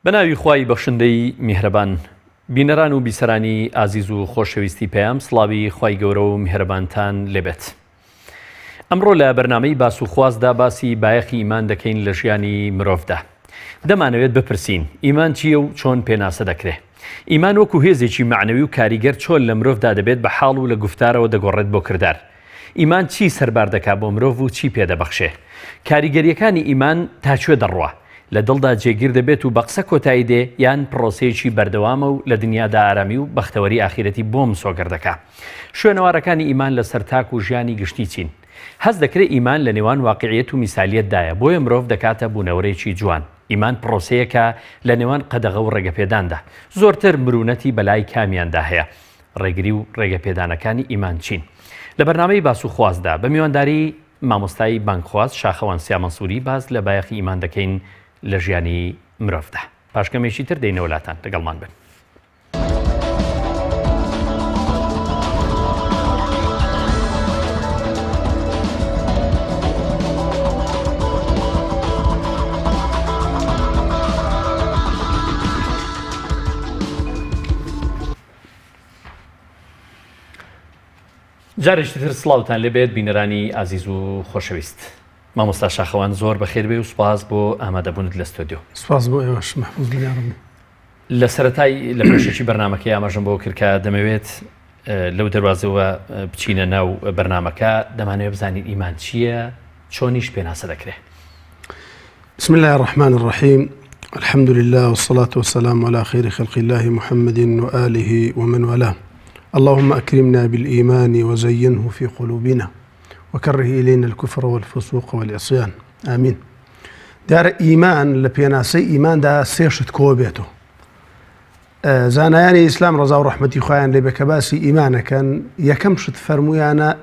بەناوی خوای بەخشندەی میهرەبان بینەران و بیسەرانی ئازیز و خۆشەویستی پێیام سڵاوی خوای گەورە و میهرەبانتان لێبێت. ئەمڕۆ لە بەرنامەی باس و خوازدا باسی بایەخی ئیمان دەکەین لە ژیانی مرۆڤدا. دەمانەوێت بپرسین ئیمان چییە و چۆن پێناسە دەکرێت؟ ئیمان وەکو هێزێکی معنەوی و کاریگەر چۆن لە مرۆڤدا دەبێت بە حاڵ و لە گفتارەوە دەگۆڕێت بۆ کردار. ئیمان چی سەربار دەکات بۆ مرۆڤ و چی پێدەبەخشێ؟ کاریگەریەکانی ئیمان تاکوێ دەڕوە؟ لە دڵدا جێگیر دەبێت و بە قسە کۆتایی دێ یان پرۆسەیەکی بەردەوامە و لە دنیادا ئارامی و بەختەوەری ئاخیرەتی بۆم سۆگەر دەکات. شوێنەوارەکانی ئیمان لەسەر تاک و ژیانی گشتی چین؟ هەست دەکرێت ئیمان لە نێوان واقعیەت و میسالیەتدایە بۆیە مرۆڤ دەکاتە بوونەوەرێکی جوان. ئیمان پرۆسەیەکە لە نێوان قەدەغە و ڕێگەپێداندا. زۆرتر مرونەتی بەلای کامیاندا هەیە. ڕێگری و ڕێگەپێدانەکانی ئیمان چین؟ لە بەرنامەی باس و خوازدا بە میوانداری مامۆستای بانکخواز شاخەوان سیامەسووری باز لە بایەخی ئیمان دەکەین لە ژیانی مرۆڤدا. پاشکەمێکی تر دەینە وڵاتان لەگەڵمان بن. جارێکی تر سڵاوتان لێبێت بینەرانی ئازیز و خۆشەویست. مامۆستا شاخەوان زۆر بەخێر بێ و سوپاس بۆ ئامادەبوونت لە ستۆدیۆ. سوپاس بۆ ئێوەش مەحفوظ بیارم. لە سەرەتای لە پێشێکی بەرنامەکەی ئاماژەم بۆ کرد کە دەمەوێت لەو دەواازەوە بچینە ناو بەرنامەکە دەمانەوێت بزانین ئیمان چییە چۆنیش پێناسە دەکرێت. بسم الله الرحمن الرحيم الحمد لله والصلاة والسلام على خير خلق الله محمد وآله ومن والاه. اللهم أكرمنا بالإيمان وزينه في قلوبنا وكره إلينا الكفر والفسوق والعصيان آمين. دار إيمان لبيناسي إيمان دا سيشت كوبيتو زانایانی ئیسلام ڕەزا و ڕەحمەتی خۆیان لێ بێ کە باسی ئیمانەکەن یەکەم شت فەرموویانە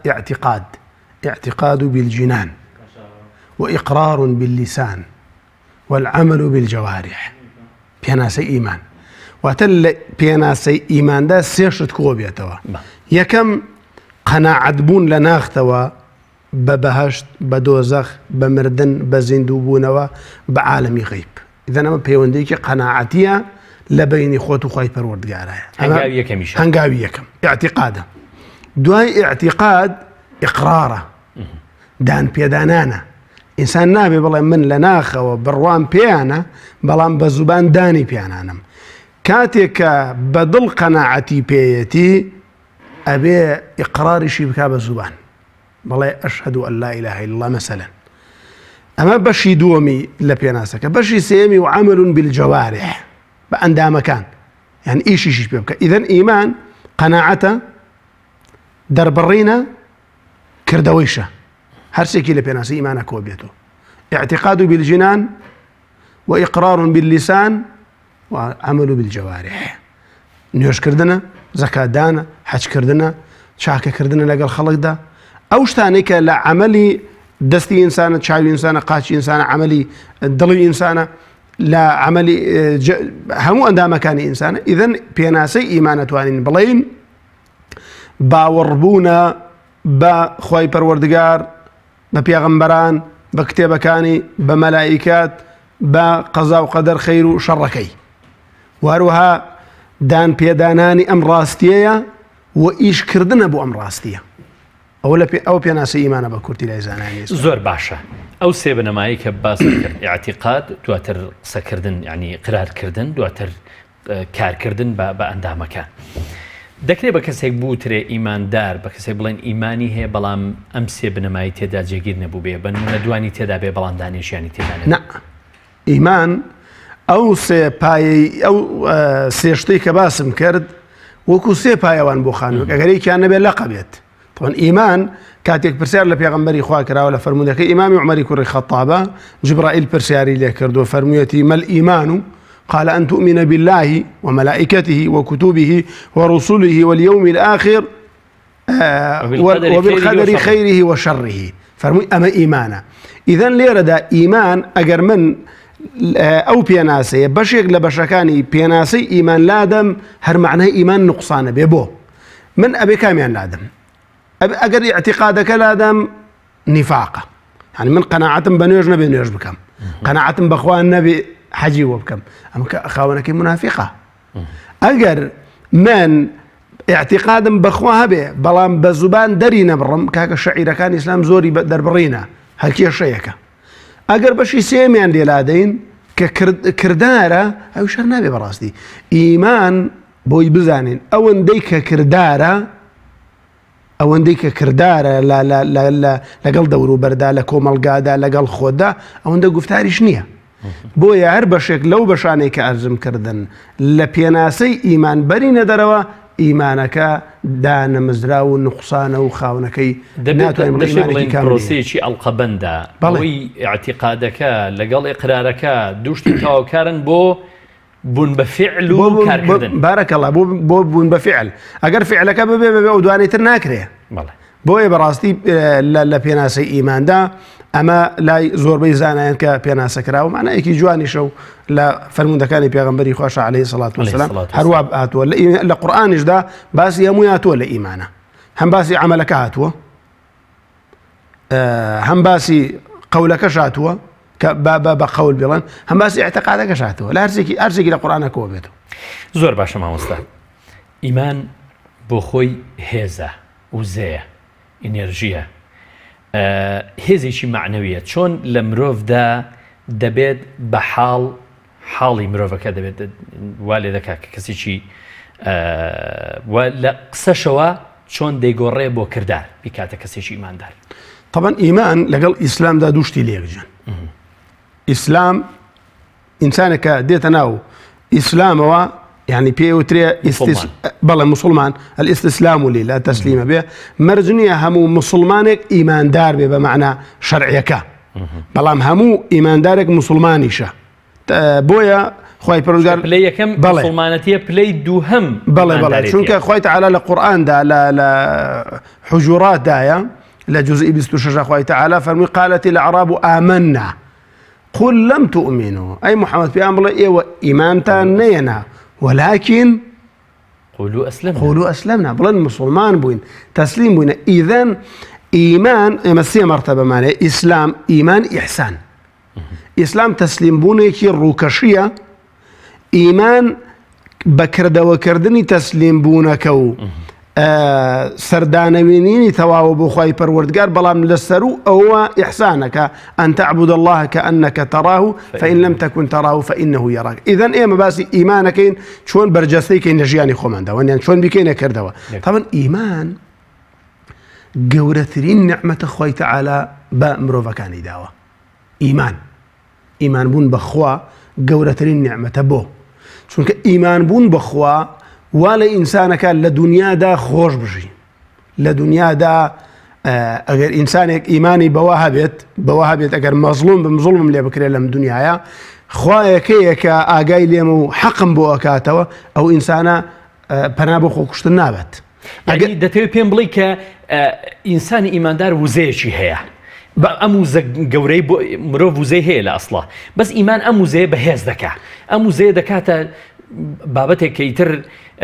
اعتقاد بالجنان وإقرار باللسان والعمل بالجوارح. پێناسەی ئیمان واتە لە پێناسەی ئیماندا سێ شت کۆ بێتەوە. یەکەم قەناعەت بوون لە ناختەوە بە بەهەشت بە دۆزەخ بە مردن بە زیندوو بوونەوە بە عالەمی غەیب. ئیدەن ئەمە پەیوەندیەکی قەناعەتیە لە بەینی خۆت و خوای پەروەردگارایە. هەنگاوی یەکەم اعتقادە. دوای اعتقاد ئیقرارە، دان پێدانانە. ئینسان نابێ بڵێ من لە ناخەوە بڕوان پێیانە بەڵام بە زوبان دانی پیانانم. کاتێک کە بە دڵ قەناعەتی پێیەتی ئەبێ ئیقراریشی بکا بە زوبان بەڵێ ئەشهەدو ئەن لا ئیلاهە ئیلا الله مەسەلەن. ئەمە بەشی دووەمی لە پێناسەکە. بەشی سێمی و عەمەل بالجەوارح بە ئەندامەکان یعنی ئیشیشیش پێ بکە. ئیدەن ئیمان قەناعەتە، دەربڕینە، کردەوەیشە. هەرسێکی لە پێناسی ئیمانە کۆ بێتەوە. اعتقاد بالجنان وإقرار باللسان وعمل بالجوارح. نوێژکردنە، زەکاتدانە، حەجکردنە، چاکەکردنە لەگەڵ خەڵکدا. ئەو شتانەی کە لە عەمەلی دەستی ئینسانە، چاوی ئینسانە، قاچی ئینسانە، عەمەلی دڵی ئینسانە، لە عەمەلی هەموو ئەندامەکانی ئینسانە. ئیدەن پێناسەی ئیمان ئەتوانین بڵێین باوەڕبوونە بە خوای پەروەردگار، بە پێغەمبەران، بە کتێبەکانی، بە مەلائیکات، بە قەزا و قەدەر خەیر و شەڕەکەی. واروها دان پێدانانی ئەم ڕاستیەیە و ئیشکردنە بۆ ئەم ڕاستیە. ئەو پێناسی ئیمانە بە کورتی لای زانانی. زۆر باشە. ئەو سێ بنەمایی کە باس کرد، اعتقاد، دواتر قسەکردن یعنی قرارکردن، دواتر کارکردن بە ئەندامەکان. دەکرێت بە کەسێک بوترێ ئیماندار بە کەسێک بڵێن ئیمانی هەیە بەڵام ئەم سێ بنەمایی تێدا جێگیر نەبوو بێ، بە نمونە دوانی تێدا بێ بەڵام دانیشتیانی تێدا نەبێ. ئیمان ئەو سێ پایەی ئەو سێ شتەی کە باسم کرد وەکو سێ پایەوان بۆ خانووەک ئەگەر یەکیان نەبێت لەقە بێت. طبعاً ئیمان کاتێک پرسیار لە پێغەمبەری خوا کراوە لە فەرموودەکەی ئیمامی عومەری کوڕی خەتابە جبرائیل پرسیاری لێ کردووە فەرموویەتی مە الئیمان قال أن تؤمن بالله وملائكته وكتبه ورسله واليوم الآخر وبالقدر خيره وشره. فرمووی ئەمە ئیمانە. ئیدەن لێرەدا ئیمان ئەگەر من ئەو پێناسەیە بەشێک لە بەشەکانی پێناسەی ئیمان لادەم هەر معنای ئیمان نوقسانە بێ بۆ من ئەبێ کامیان لادەم. ئەگەر اعتقادەکە لادەم نیفاقە، يعني من قەناعەتم بە نوێژ نەبێ نوێژ بکەم، قەناعەتم بەخوا نەبێ حەجی وە بکەم ئەمە خاوەنەکەی منافقە. ئەگەر من اعتقادم بەخوا هەبێ بەڵام بە زوبان دەری نەبڕم کاکە شەعیرەکانی ئیسلام زۆری دەربڕینە هەرکێشەیەکە. ئەگەر بەشی سێمیان لێلادەین کە کردارە ئەو شەر نابێ بەڕاستی. ئیمان بۆی بزانین ئەوەندەی کە کردارە لەگەڵ دەوروبەردا لە کۆمەڵگادا لەگەڵ خۆدا ئەوەندە گفتاریش نییە. بۆیە هەر بەشێک لەو بەشانەی کە ئەرزم کردن لە پێناسەی ئیمان بەرینە دەرەوە ئیمانەکە دانەمزرا و نقصانە و خاونەکەی دەبێت پرۆسەیەکی ئەڵقەبەندە بەڵی اعتیقادەکە لەگەڵ ئیقرارەکە دووشتی تاواکارن بۆ بوون بە فعل و کارکردن. بارەکەڵڵا بۆ بوون بە فعل. ئەگەر فعلەکە ببێ ئەو دوانێتر ناکرێ. بۆیە بەڕاستی لە پێناسەی ئیماندا ئەمە لای زۆربەی زانایان کە پێناسەکراوە معنایەکی جوانیشە و لە فەرموودەکانی پێغەمبەری خۆش عەلەیهی سەڵات وەسەلام هەروە هاتووە لە قورئانیشدا باسی هەمووی هاتووە لە ئیمانە. هەم باسی عەمەلەکە هاتووە، هەم باسی قەولەکەش هاتووە کە بە قەول بڵێن، هەم باسی اعتقادەکەش هاتووە. لە هەرچێکی لە قورئانەکەوە بێتەوە. زۆر باشە مامۆستا. ئیمان بۆ خۆی هێزە، وزەیە، ئینێرژیە، هێزێکی معنەویە. چۆن لە مرۆڤدا دەبێت بە حاڵی مرۆڤەکە دەبێت وا لێ دەکات کە کەسێکی لە قسەشەوە چۆن دەیگۆڕێ بۆ کردار بیکاتە کەسێکی ئیماندار. طبعا ئیمان لەگەڵ ئیسلامدا دووشتی لێکجن. ئیسلام ئینسانێکە دێتە ناو ئیسلامەوە يعني بيوتري بلا مسلمان الاستسلام لي لا تسليم به مرجنية همو مسلمانك إيمان دار به بمعنى شرعيك بلام همو إيمان دارك مسلمانيشة بويا خوي پروردگار بلاي كم مسلمانتيه بلاي دوهم بلا چونك خوي تعالى القرآن دا لا حجرات دايا لا جزء بستشجع خوي تعالى فرمي قالت الأعراب آمنا قل لم تؤمنوا أي محمد في أمر إيه إيمان تانينا ولكن قولوا أسلمنا بلن مسلمان بوين تسليم بوين. إذن إيمان مسيح مرتبة معناه إسلام إيمان إحسان. إسلام تسليم بوين كي روكشية إيمان بكرد وكردني تسليم بونكو سردانوينيني تواو بخواي پروردگار بلام لسرو أو إحسانك أن تعبد الله كأنك تراه فإن لم تكن تراه فإنه يراك. إذن إيه مباسي إيمانكين شون برجستي كين نجياني خومان داوان يعني شون بكين كردوا. طبعا إيمان قورترين نعمة خوي تعالى بأمرو كان داوا. إيمان بون بخوا قورترين نعمة بو شونك إيمان بون بخوا ولا إنسانك لدنيا دا خوش بجي لدنيا دا أجر إنسانك إيماني بواهبت أجر مظلوم بمظلم اللي بكره لم دنيايا خوايا كيك آجاي ليمو حقم بوكاتوا أو إنسانا بنابو خوكشت النابت. يعني دتوي بين بليك إنسان إيماندار وزيشي هي أموزة جوري مروف وزي هي لا أصلا بس إيمان أموزة بهز دكا أموزة دكاتا بابەتێک کە ئیتر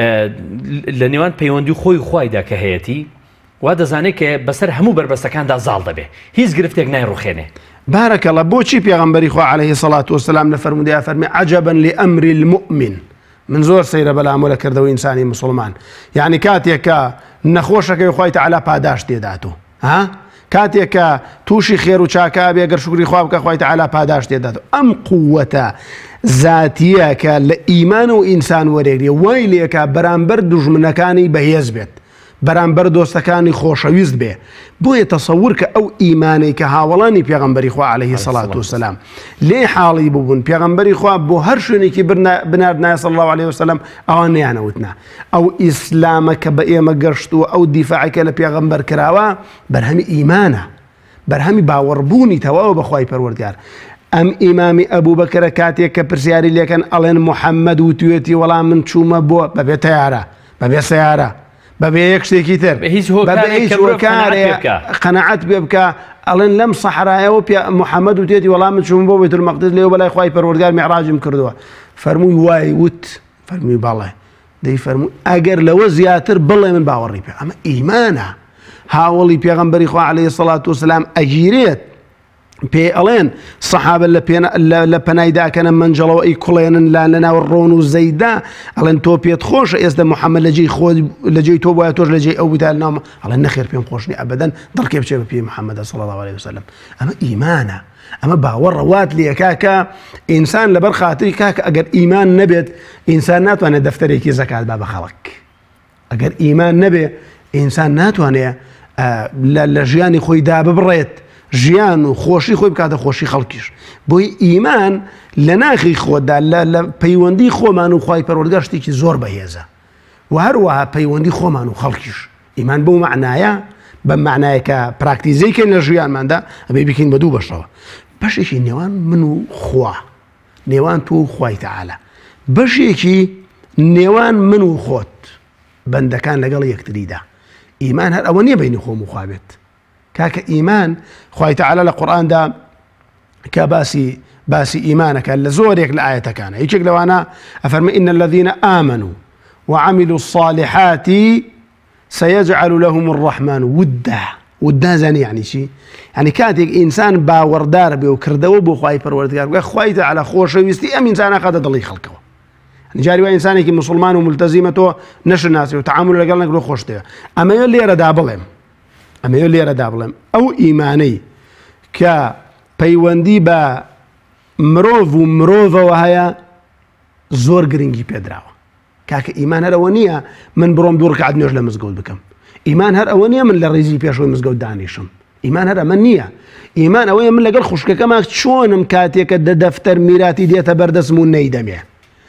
لە نێوان پەیوەندی خۆی خوایدا کە هەیەی وا دەزانێت کە بەسەر هەموو بربەستەکاندا زاڵ دەبێ هیچ گرفتێک نایڕوخێنێ. بارەکەڵە بۆچی پێغەمبەری خوا عەلەیهی سەڵات وەسەلام لە فەرمودەیە فەرمێ عەجەبەن لئەمری المؤمن من زۆر سەیرە بەلامۆ لە کردەوەی ئینسانی مسلمان. یعنی کاتێک کە نەخۆشەکەی خوای تەعالا پاداش تێداتوە کاتێک کە تووشی خێر و چاکە بێ گەر شوکری خوا بکە خوای تەعالا پاداش تێداتوە. ئەم قووەتە ذاتیە کە لە ئیمان و ئینسان وەرێگرێ وای لێکە بەرامبەر دوژمنەکانی بەهێز بێت بەرامبەر دۆستەکانی خۆشەویست بێ. بۆیە تەسەوور کە ئەو ئیمانەی کە هاوڵانی پێغەمبەری خوا عەلەیهی سەڵات وەسەلام لێ حاڵی ببوون پێغەمبەری خوا بۆ هەر شوێنێکی بناردنایە صلی الله عەلەیهی وسەلەم ئەوان نەیانەوتنا. ئەو ئیسلامە کە بە ئێمە گەشتووە ئەو دیفاعەکە لە پێغەمبەر کراوە بەرهەمی ئیمانە بەرهەمی باوەڕبوونی تەواو بەخوای پەروەردگار. ئەم ئیمامی ئەبوو بەکرە کاتێک کە پرسیاری لێکەن ئەڵێن محەممەد وتوێتی وەڵام من چوومە بۆ بەبێ تەیارە بەبێ سەیارە بەبێ یەک شتێکی تر بەبێ هۆکارێ قەنەعەت پێ بکە ئەڵێن لەم سەحرایەوە محەممەد وتێتی وەڵام من چووم بۆ بەیتول مەقدس لێو بەلای خوای پەروەردگار میعراجم کردووە. فەرمووی وای وت فەرمووی بەڵێ دەی فەرمووی ئەگەر لەوە زیاتر بڵێ من باوەڕی پێ. ئەمە ئیمانە هاوڵی پێغەمبەری خوا عەلەیهی سەڵات وەسەلام ئەگیرێت پێ ئەڵێن سەحابە لە پەنایداکەنە منجەڵەوە ئەی کوڵێنن لا لەناو ڕۆن و زەیدا ئەڵێن تۆ پێت خۆشە ئێستا محەممەد لەجێی تۆ وایە تۆش لەجێی ئەو بدا ناومە ئەڵێن نەخێر پێم خۆشنی ئەبەدەن دڵکێ بچێ بە پێی محەممەد صلی الله عليه وسلم ئەمە ئیمانە ئەمە باوەڕەوات لێ کاکە ئینسان لەبەر خاتری کاکە ئەگەر ئیمان نەبێت ئینسان ناتوانێت دەفتەرێکی زەکات با بە خەڵک ئەگەر ئیمان نەبێ ئینسان ناتوانێت لە ژیانی خۆی دا ببڕێت ژیان و خۆشی خۆی بکاتە خۆشی خەڵکیش بۆی ئیمان لە ناخی خۆدا لە پەیوەندی خۆمان و خوای پەروەردگار شتێکی زۆر بەهێزە و هەروەها پەیوەندی خۆمان و خەڵکیش ئیمان بەو معنایە بە معنایەکە پراکتیزەیکەین لە ژیانماندا ئەبێ بکەین بە دوو بەشەوە بەشێکی نێوان من و خوا نێوان تۆ و خوای تەعالە بەشێکی نێوان من و خۆت بەندەکان لەگەڵ یەکتریدا ئیمان هەر ئەوە نییە بینی خۆم و خوا بێت کاکە ئیمان خوای تەعالە لە قورئاندا کە باسی ئیمانەکە لە زۆرێک لە ئاەتەکانە هیچێک لەوانە ئەفەرمێ ئین الذين آمنوا وعملوا الصالحات سيجعل لهم الرحمن ودا زاني يعني شي يعني كاتێک ئینسان باوەڕدار بێ و کردەوە بۆ خوای پەروەردگار خوای تەعالە خۆشەویستی ئەم ئینسانە خاتە دڵی خەڵکەوە جاری وای ئینسانێکی مسلمان و ملتەزیمە تۆ نەشناسی و تەعامل لەگەڵ نەکرێ خۆشتەوە ئەمەوێ لێرەدا بڵێم ئەو ئیمانەی کە پەیوەندی بە مرۆڤ و مرۆڤەوە هەیە زۆر گرنگی پێدراوە کاکە ئیمان هەر ئەوە نییە من بڕۆم دوو ڕکعات نوێژ لە مزگەوت بکەم ئیمان هەر ئەوە نییە من لە ڕێزی پێشەوەی مزگەوت دانیشم ئیمان هەر ئەمە نییە ئیمان ئەوەیە من لەگەڵ خوشکەکەمان چۆنم کاتێکە دەفتەر میراتی دێتە بەردەستم و نەیدەمێ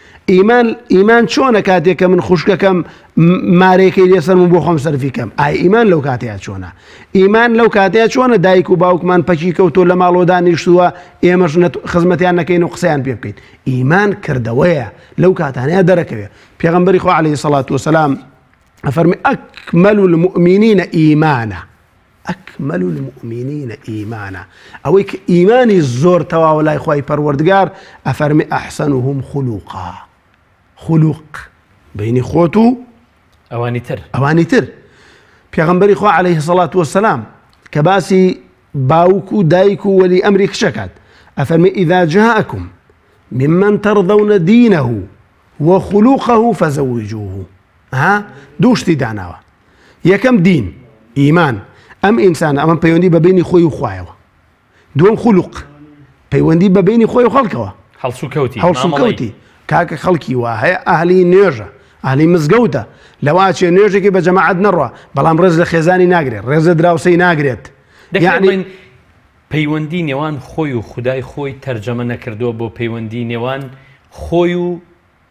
ئیمان چۆنە کاتێککە من خوشکەکەم مارێکەی لێسەرم بۆ خۆم سەرفیکەم ئیمان لەو کاتەیە چۆنە ئیمان لەو کاتەیە چۆنە دایک و باوکمان پەکی کەوتۆ لە ماڵۆ دانیشتووە ئێمەش خزمەتیان نەکەین و قسەیان پێ بکەین ئیمان کردەوەیە لەو کاتانەیە دەرەکەوێت پێغەمبەری خوا عەلەیهی سەڵات وسەلام ئەفەرمی ئەکمەل المؤمنین ئیمانە ئەکمەل المؤمنین ئیمانە ئەوەی کە ئیمانی زۆر تەواو لای خوای پەروەردگار ئەفەرمی ئەحسەنهم خولوقا خولوق بینی خۆت و ئەوانی تر پێغەمبەری خوا عەلەیهی سەڵات وسەلام کە باسی باوک و دایک و وەلی ئەمری کچەکات ئەفەرمی ئیذا جاءکم ممن ترضون دینه وخلوقه فزوجوه دوو شتی داناوە یەکەم دین ئیمان ئەم ئینسانە ئەمە پەیوەندی بە بینی خۆی و خوایەوە دووەم خولوق پەیوەندی بە بینی خۆی و خەڵکەوە هەڵسوکەوتی کاکە خەڵکی وا هەیە ئاهلی نوێژە ئاهلی مزگەوتە لەوا چێ نوێژێکی بە جەماعەت نەڕوە بەڵام ڕێز لە خێزانی ناگرێت ڕێزە دراوسەی ناگرێت یعنی پەیوەندی نێوان خۆی و خودای خۆی تەرجەمە نەکردووە بۆ پەیوەندی نێوان خۆی و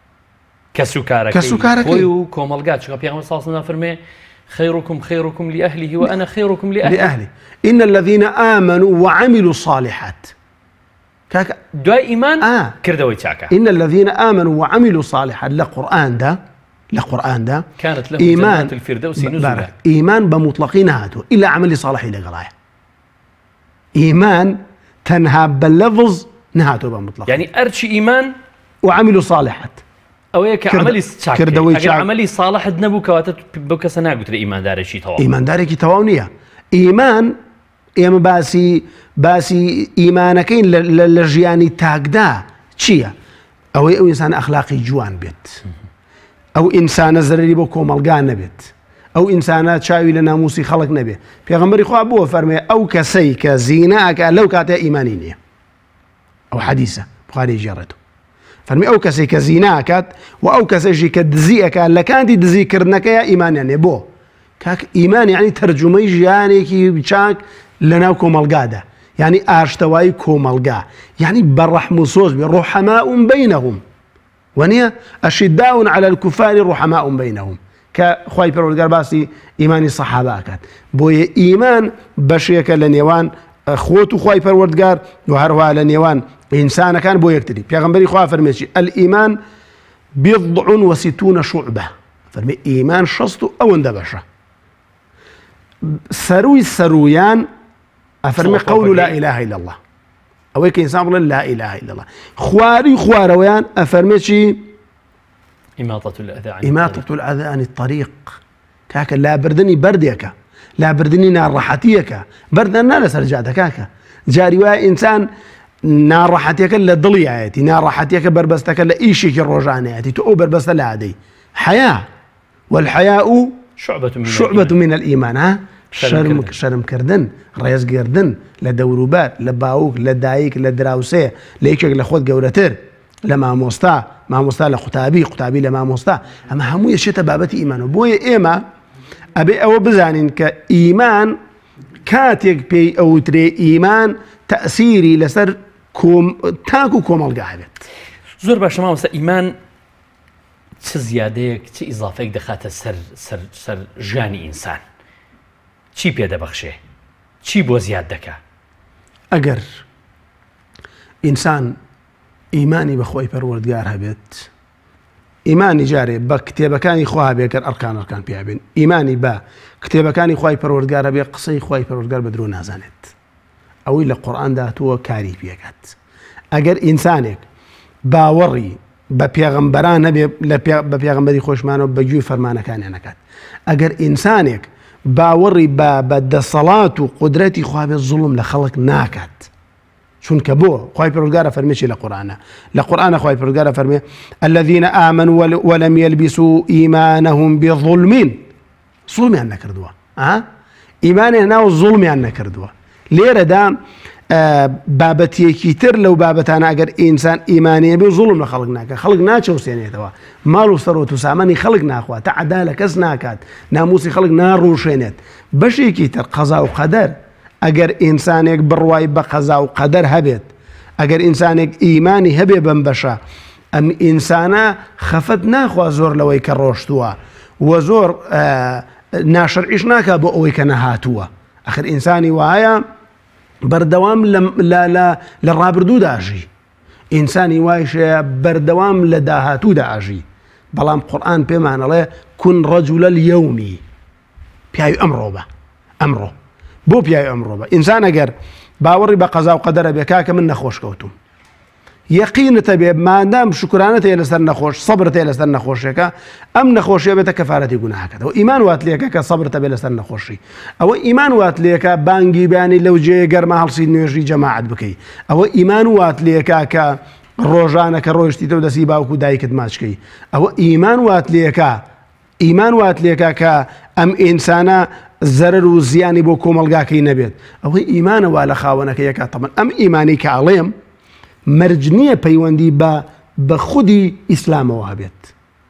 کەسوکارەکەی خۆی و کۆمەلگا چونکە پێغەمبەر صلی الله علیه و سلم فەرمێ خيركم لأهله وأنا خيركم لأهلي إن الذين آمنوا وعملوا الصالحات دوای ئیمان کردەوەی چاکە إن الذين آمنوا وعملوا الصالحات لقرآن دا كانت لهم جنات الفردوس نزلا إيمان بمطلقي نهاتو إلا عمل صالحي لقلايا إيمان تنها باللفظ نهاتو بمطلق يعني أرشي إيمان وعملوا صالحات ئەوەیە کە عملی چاکە ئەگەر عملی ساڵحت نەبوو کەواتە بەو کەسە ناگوترێ ئیماندارێکی تەواو ئیماندارێکی تەواو نییە ئیمان ئێمە باسی ئیمانەکەین لە ژیانی تاکدا چییە ئەوەی ئەو ئینسان ئەخلاقی جوان بێت ئەو ئینسانە زەرری بۆ کۆمەلگا نەبێت ئەو ئینسانە چاوی لە ناموسی خەڵک نەبێ پێغەمبەری خوا بۆ فەرمێ ئەو کەسەی کە زیناکە لەو کاتێ ئیمانی نییە ئەو حەدیسە بوخاری جێڕێتەوە فەرمی ئەو کەسێک کە زیناکات و ئەو کەسێکی کە دزیەکە لە کاتی دزیکردنەکەیە ئیمانیان نێ بۆ کاک ئیمان یعنی تەرجمەی ژیانێکی چاک لەناو کۆمەلگادا یعنی ئاشتەوایی کۆمەلگا یعنی بەڕەحم و سۆز بێ ڕوحەماء بەینەهم وەنیە ئەشیداء عەلى الکوفار ڕوحەماء بەینەهم کە خوای پەروەردگار باسی ئیمانی سەحابە ئەکات بۆیە ئیمان بەشێکە لە نێوان خۆت و خوای پەروەردگار و هەروەها لە نێوان ئینسانەکان بۆ یەکتری پێغەمبەری خوا فەرمێکی الئیمان بضع وستون شعبة فەرمێ ئیمان 60 و ئەوەندە بەشە سەروی سەرویان ئەفەرمێ قەول لا إله إلا الله ئەوەی کە ئینسان بڵێ لا إله إلا الله خواری خوارەوەیان ئەفەرمێ چی ئیماتەة الأذى عن الطريق کاکە لابردنی بەردێکە لابردنی ناڕەحەتیەکە بەردەن نا لەسەر جادە کاکە جاری وایە ئینسان ناڕەحەتیەکە لە دڵیایەتی، ناڕەحەتیەکە بربەستەکە لە ئیشێکی ڕۆژانەیەتی، تۆ ئەو بربەستە لە عادەی حیا والحیاء شعبة من الإيمان. ها شەرمکردن، ڕێزگردن لە دەوروبەر، لە باوک، لە دایک، لە دراوسێ، لە یەکێک لە خۆت گەورەتر، لە مامۆستا لە قوتابی لە مامۆستا، ئەمە هەموو یەشێتە بابەتی ئیمانەوە. بۆیە ئێمە ئەبێ ئەوە بزانین کە ئیمان کاتێک پێی ئەوترێ ئیمان تەئسیری لەسەر تاکو کۆمەڵگا هەبێت. زۆر باشە مامۆستا، ئیمان چ زیادەیەک چ ئیزافەیەک دەخاتە سەر ژیانی ئینسان؟ چی پێدەبەخشێ؟ چی بۆ زیاد دەکا؟ ئەگەر ئینسان ئیمانی بەخۆی پەروەردگار هەبێت، ئیمانی جارێ بە کتێبەکانی خوا بێکەر ئەرکان پێبێن، ئیمانی بە کتێبەکانی خوای پەروەردگار هەبێ، قسەی خوای پەروەردگار بە درۆ نازانێت، ئەوەی لە قورئاندا هاتووە کاری پێکات. ئەگەر ئینسانێک باوەڕی بە پێغەمبەران هەبێ، بە پێغەمبەری خۆشمانەوە بەگوێی فەرمانەکانیان نەکات، ئەگەر ئینسانێک باوەڕی بە دەسەڵات و قودرەتی خوا بێ، زوڵم لە خەڵک ناکات. چونکە بۆ خوای پەروەردگارە فەرمێکی لە قورئانە خوای پەروەردگارە فەرمێ الذين آمنوا ولم يلبسوا إيمانهم بظلم، زوڵمیان نەکردووە، ئیمانیان ناو زوڵمیان نەکردووە. لێرەدا بابەتیەکی تر لەو بابەتانە ئەگەر ئینسان ئیمانیە بێ، زوڵم لە خەڵک ناکات، خەڵک ناچەوسێنێتەوە، ماڵ و سەرۆت و سامانی خەڵک ناخوات، تەعەدا لە کەس ناکات، ناموسی خەڵک ناڕوشێنێت. بەشێکی تر قەزا و قەدەر، ئەگەر ئینسانێک بڕوای بە قەزا و قەدەر هەبێت، ئەگەر ئینسانێک ئیمانی هەبێ بەم بەشە، ئەم ئینسانە خەفەت ناخوا زۆر لەوەی کە ڕۆشتووە و زۆر ناشەرعیش ناکا بۆ ئەوەی کە نەهاتووە. ئەخر ئینسانی وایە بەردەوام لە ڕابردوو داژی، ئینسانی وایشەیە بەردەوام لە داهاتوو داژی. بەڵام قورئان پێمانەڵێ کون ڕەجولە اليەومی، پیاوی ئەمڕۆ بە، ئەمڕۆ بۆ پیاوی ئەمڕۆ بە. ئینسان ئەگەر باوەڕی بە قەزا و قەدەرە بێ، کاکە من نەخۆش کەوتوم، یەقینتە بێ مادام شکرانەت هەیە لەسەر نەخۆش، سەبرت هەیە لەسەر نەخۆشیەکە، ئەم نەخۆشیە بێتە کەفارەتی گوناهەکەتەوە. ئیمان وات لێکە کە سەبرتە بێ لەسەر نەخۆشی، ئەوە ئیمان وات لێکە بانگی بیانی لەو جێ گەرمە هەڵسی نوێژی جەماعەت بکەی، ئەوە ئیمان وات لێکە کە ڕۆژانە کە ڕۆیشتیتە و دەسی باوکو دایکت ماچکەی، ئەوە ئیمان وات لێکە کە ئەم ئینسانە زەرر و زیانی بۆ کۆمەڵگاکەی نەبێت، ئەوەی ئیمانە وا لە خاوەنەکە یەکە. تەمەن ئەم ئیمانی کە ئەڵێم مەرج نییە پەیوەندی بە خودی ئیسلامەوە هەبێت.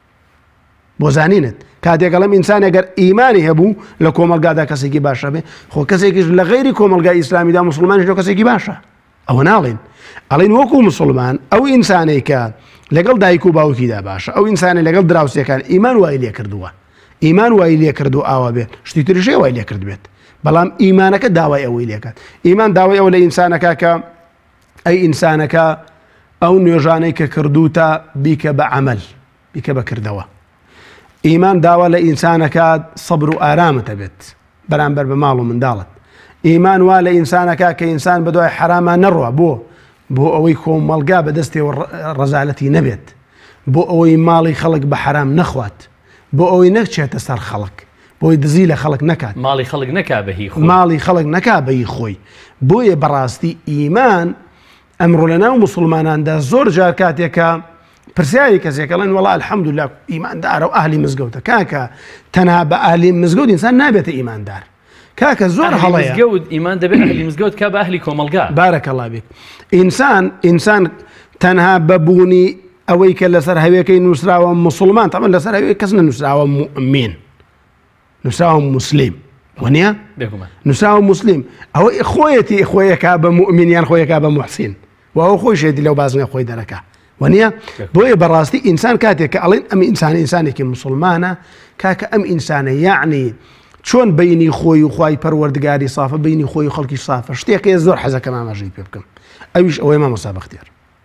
بۆ زانینت کاتێکەڵم ئینسان ئەگەر ئیمانی هەبوو لە کۆمەلگادا کەسێکی باشە بێ، خۆ کەسێکیش لە غەیری کۆمەلگای ئیسلامیدا مسلمانیش لە کەسێکی باشە، ئەوە ناڵێن، ئەڵێن وەکو مسلمان ئەو ئینسانەی کە لەگەڵ دایک و باوکیدا باشە، ئەو ئینسانە لەگەڵ دراوسەکان ئیمان وای لێ کردووە، ئیمان وای لێ کردو ئاوا بێت، شتی تریشێ وای لێ کرد بێت، بەڵام ئیمانەکە داوای ئەوەی لێکات. ئیمان داوای ئەو لە ئینسانەکە کە ئەی ئینسانەکە ئەو نوێژانەی کە کردوتە بیکە بە عەمەل، بیکە بە کردەوە. ئیمان داوا لە ئینسانەکە سەبر و ئارامت هەبێت بەرامبەر بە ماڵ و منداڵت. ئیمان وا لە ئینسانەکە کە ئینسان بە دوای حرامان نەڕوە، بۆ ئەوەی کۆمەڵگا بەدەستێەوە ڕەزالەتی نەبێت، بۆ ئەوەی ماڵی خەڵک بە حرام نەخوات، بۆ ئەوەی نەچێتە سەر خەڵک، بۆی دزی لە خەڵک نەکات، ماڵی خەڵک نەکا بەهی خۆی. بۆیە بەڕاستی ئیمان ئەمڕۆ لە ناو مسلماناندا زۆر جار کاتێکە پرسیاری کەسێکەڵێن وەڵا الحەمدوللا ئیماندارە و ئاهلی مزگەوتە، کاکە تەنها بە ئاهلی مزگەوت ئینسان نابێتە ئیماندار، کاکە زۆر هەڵەیە ئیمان دەبێت ئەهلی مزگەوت کا بە ئەهلی کۆمەلگا. بارەکەڵڵا بێت. ئینسان تەنها بەبوونی ئەوەی کە لەسەر هەوێکەی نووسراوە مسلمان، تەمەن لەسەر هەوێ کەس نەنووسراوە مومین، نووسراوە موسلیم، وەنیە نووسراوە موسلیم، ئەوە خۆیەتی خۆیەکا بە مومینیان خۆیەکا بە موحسین، و ئەو خۆی شێتی لەو بازنە خۆی دەرەکە، وەنیە. بۆیە بەڕاستی ئینسان کاتێک کە ئەڵێن ئەم ئینسانێکی مسلمانە، کاکە ئەم ئینسانە یعنی چۆن بینی خۆی و خوای پەروەردگاری سافە، بینی خۆی و خەڵکی سافە، شتێکە زۆر حەزەکەم ئاماژەی پێ بکەم، ئەویش ئەوەی مامۆستا بەختیار،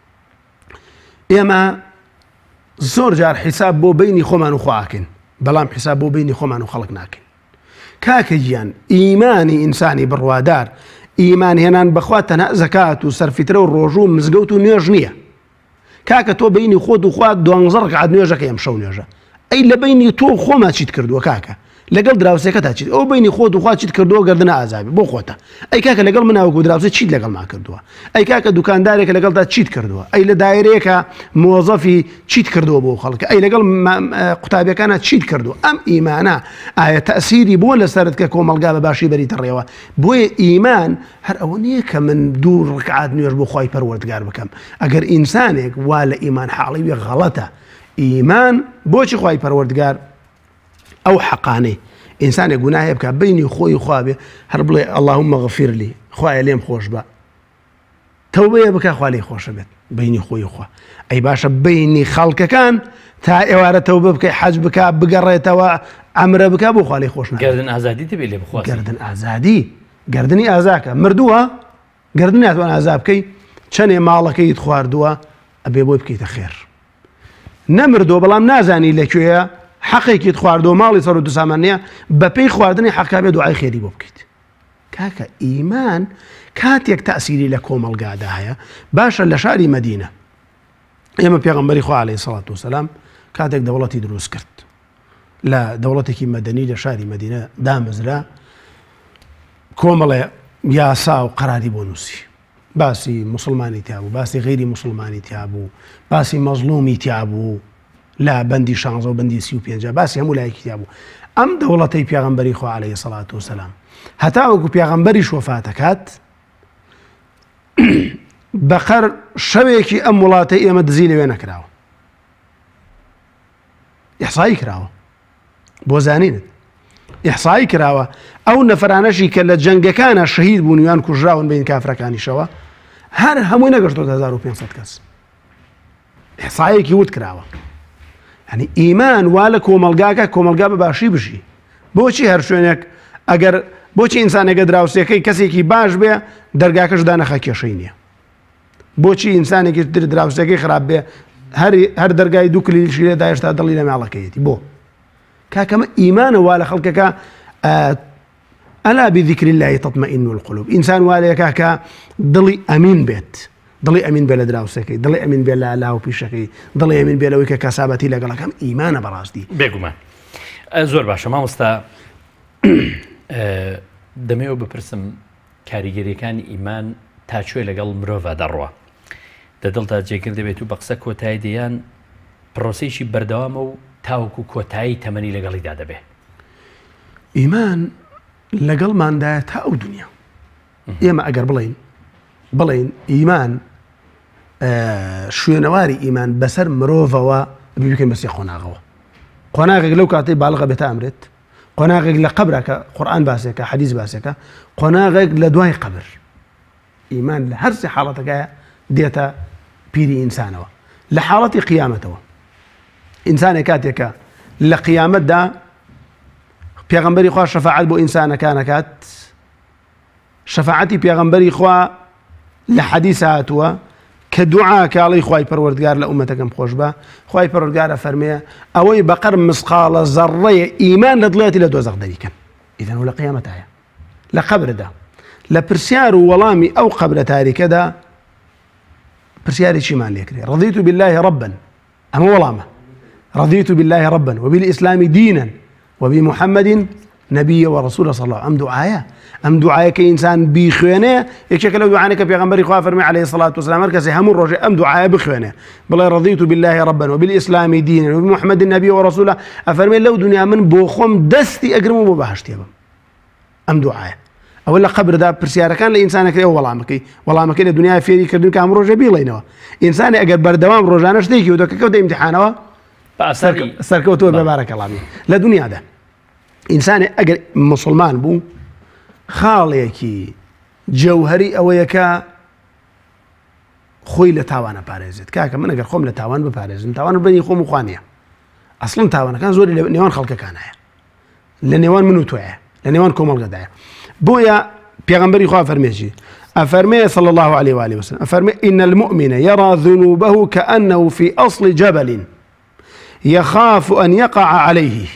ئێمە زۆر جار حیساب بۆ بینی خۆمان و خواکەین، بەڵام حیساب بۆ بینی خۆمان و خەڵک ناکەین. کاکە گیان ئیمانی ئینسانی بڕوادار، ئیمان هێنان بەخوا تەنها زەکات و سەرفیترە و ڕۆژوو و مزگەوت و نوێژ نییە. کاکە تۆ بینی خۆت و خوات 12 ڕەکعات نوێژەکە ئەم شەو نوێژە، ئەی لە بینی تۆ خۆما چیت کردووە کاکە، لەگەڵ دراوسەکە تا چیت ئەو بینی خۆت و خوا چیت کردووە گردنە ئازابی بۆ خۆتە ئەی کاکە لەگەڵ مناوەکو دراوسە چیت لەگەڵ کردووە ئەی کاکە دوکاندارێکە لەگەڵ تا چیت کردووە ئەی لە دایرەیەکە مۆزەفی چیت کردووە بۆ خەڵکە ئەی لەگەڵ قوتابیەکانە چیت کردووە ئەم ئیمانە ئایا تەسیری بۆ لەسەرت کە کۆمەلگا بە باشی بەریتە ڕێوە بۆیە ئیمان هەر ئەوە نییە کە من دوو ڕکعات نوێژ بۆ خوای پەروەردگار بکەم ئەگەر ئینسانێک وا لە ئیمان حاڵی وێ غەڵەتە ئیمان بۆچی خوای پەروەردگار ئەو حەقانەی ئینسانێک گوناهی بکە بینی خۆی خوابێ هەر بڵێ اللهم غفر لي خوایە لێم خۆش بە تەوبەیە بکە خوا لێی خۆشە بێت بینی خۆی خوا ئەی باشە بینی خەڵکەکان تا ئێوارە تەوبە بکەی حەج بکە بگەڕێتەوە ئەمرە بکە بۆ خوا لێی خۆش نابێت گردن ئازادی دەبێت لێ بخواست گردن ئازادی گردنی ئازاکە مردووە گردن ناتوان ئازا بکەی چەندێ ماڵەکەیت خواردووە ئەبێ بۆی بکەیتە خێر نەمردۆ بەڵام نازانی لەکوێیە حەقێکیت خواردۆ ماڵی سەر و دو سامانەیە بە پێی خواردنی حەقابێ دوعای خێری بۆ بکەیت کاکە ئیمان کاتێک تەسیری لە کۆمەلگادا هەیە باشە لە شاری مەدینە ئێمە پێغەمبەری خوا عەلەیهی سەڵات وسەلام کاتێک دەوڵەتی دروست کرد لە دەوڵەتێکی مەدەنی لە شاری مەدینە دامەزرا کۆمەڵێ یاسا و قەراری بۆ نووسی باسی مسلمانی تیابوو باسی غیری مسلمانی تیابوو باسی مەزلومی تیابوو لا بەندی 16 و بەندی 35 باسی هەموو لایەکی تیابوو ئەم دەوڵەتەی پێغەمبەری خوا عەلەیهی سەڵات وسەلام هەتاوەکو پێغەمبەریش وەفاتەکات بەقەر شەوێکی ئەم وڵاتەی ئێمە دزی لەوێ نەکراوە ئیحسایی کراوە بۆ زانینت ئیحسایی کراوە ئەو نەفرانەشی کە لە جەنگەکانە شەهید بوون یان کوژراون بین کافرەکانیشەوە هەر هەمووی نەگەشتۆ 1500 کەس ئیحسایەکی وت کراوە یعنی ئیمان وا لە کۆمەلگاکە کۆمەلگا بە باشی بژی بۆچی هەر شوێنێک ئەگەر بۆچی ئینسانێکە دراوسەکەی کەسێکی باش بێ دەرگاکەش دانەخە کێشەی نییە بۆچی ئینسانێکی دراوسەکەی خراپ بێ هەر دەرگای دوو کلیلشی لێدا هێشتا دڵی لە ماڵەکەیەتی بۆ کاکەمە ئیمانە وا لە خەڵکەکە ئەلا بذیکر الله تطمئن القلوب ئینسان وا لێ کاکە دڵی ئەمین بێت دڵی ئەمین بێ لە دراوسەکەی دڵی ئەمین بێ لە لاو پیشەکەی دڵی ئەمین بێ لەوەی کە کەسابەتی لەگەڵەکەم ئیمانە بەڕاستی بێگومان زۆر باشە مامۆستا دەمەوێت بپرسم کاریگەریەکانی ئیمان تاچوێ لەگەڵ مرۆڤ دەڕوە دەدڵتا جێگر دەبێت و بە قسە کۆتایی دەیان پرۆسەیەکی بەردەوامە و تاوەکو کۆتایی تەمەنی لەگەڵیدا دەبێ ئیمان لەگەڵماندایە تا ئەو دنیا ئێمە ئەگەر بڵێن ئیمان شوێنەواری ئیمان بەسەر مرۆڤەوە بکەین بەسێ قۆناغەوە قۆناغێک لەو کاتەی باڵغە بێتە ئەمرێت قۆناغێک لە قەبرەکە قورئان باسێکە حەدیث باسێکە قۆناغێک لە دوای قەبر ئیمان لە هەر سێ حاڵەتەکەیە دێتە پیری ئینسانەوە لە حاڵەتی قیامەتەوە ئینسانێک کاتێکە لە قیامەتدا پێغەمبەری خوا شەفاعەت بۆ ئینسانەکانەکات شەفاعەتی پێغەمبەری خوا لە حەدیث هاتووە کە دوعا کاڵی خوای پەروەردگار لە ئومەتەکەم خۆش بە خوای پەروەردگارە فەرمێ ئەوەی بەقەر مسقالە زەڕەیە ئیمان لە دڵێتی لە دۆزەخ دەریکەن ئیدەن و لە قیامەتایە لە قەبردا لە پرسیار و وەڵامی ئەو قەبرە تاریکەدا پرسیاری چیمان لێکرێ رضيت بالله ربا ئەمە وەڵامە رضيت بالله ربا وبالإسلام دينا وبمحمد نبي ورسول صلى الله عليه وسلم ئەم دوعایە کە ئینسان بیخوێنێ یەکێکە لەو دوعانە کە پێغەمبەری خوا فەرمی عەلەیهی سەڵات وسەلام هەر کەسێ هەموو ڕۆژێ ئەم دوعایە بخوێنێ بڵێ رضيت بالله ربا وبالإسلام دينا وبمحمد نبي ورسول ئەفەرمێ لەو دنیا من بۆ خۆم دەستی ئەگرم و بۆ بەهەشتێ بم ئەم دوعایە ئەوە لە قەبردا پرسیارەکان لە ئینسانەکەی ئەو وەڵامەکەی لە دنیای فێریکردن کە هەموو ڕۆژێ بیڵێنەوە ئینسانی ئەگەر بەردەوام ڕۆژانە شتێکی و دەکەوتە ئیمتیحانەوە سەرکەوتووە بە بارەکەڵامی لە دنیادا ئینسانی ئەگەر مسلمان بوو خاڵێکی جەوهەری ئەوەیە کە خۆی لە تاوانە پارێزێت کاکە من ئەگەر خۆم لە تاوان بپارێزم تاوان بەنی خۆم و خوانیە ئەسڵن تاوانەکان زۆری لە نێوان خەڵکەکانایە لە نێوان من و تۆیە لە نێوان کۆمەڵگەدایە بۆیە پێغەمبەری خوا فەرمێژی ئەفەرمێ صلى الله عليه وآله وسلم ئەفەرمێ إن المؤمن يرى ذنوبه كأنه في أصل جبل يخاف أن يقع عليه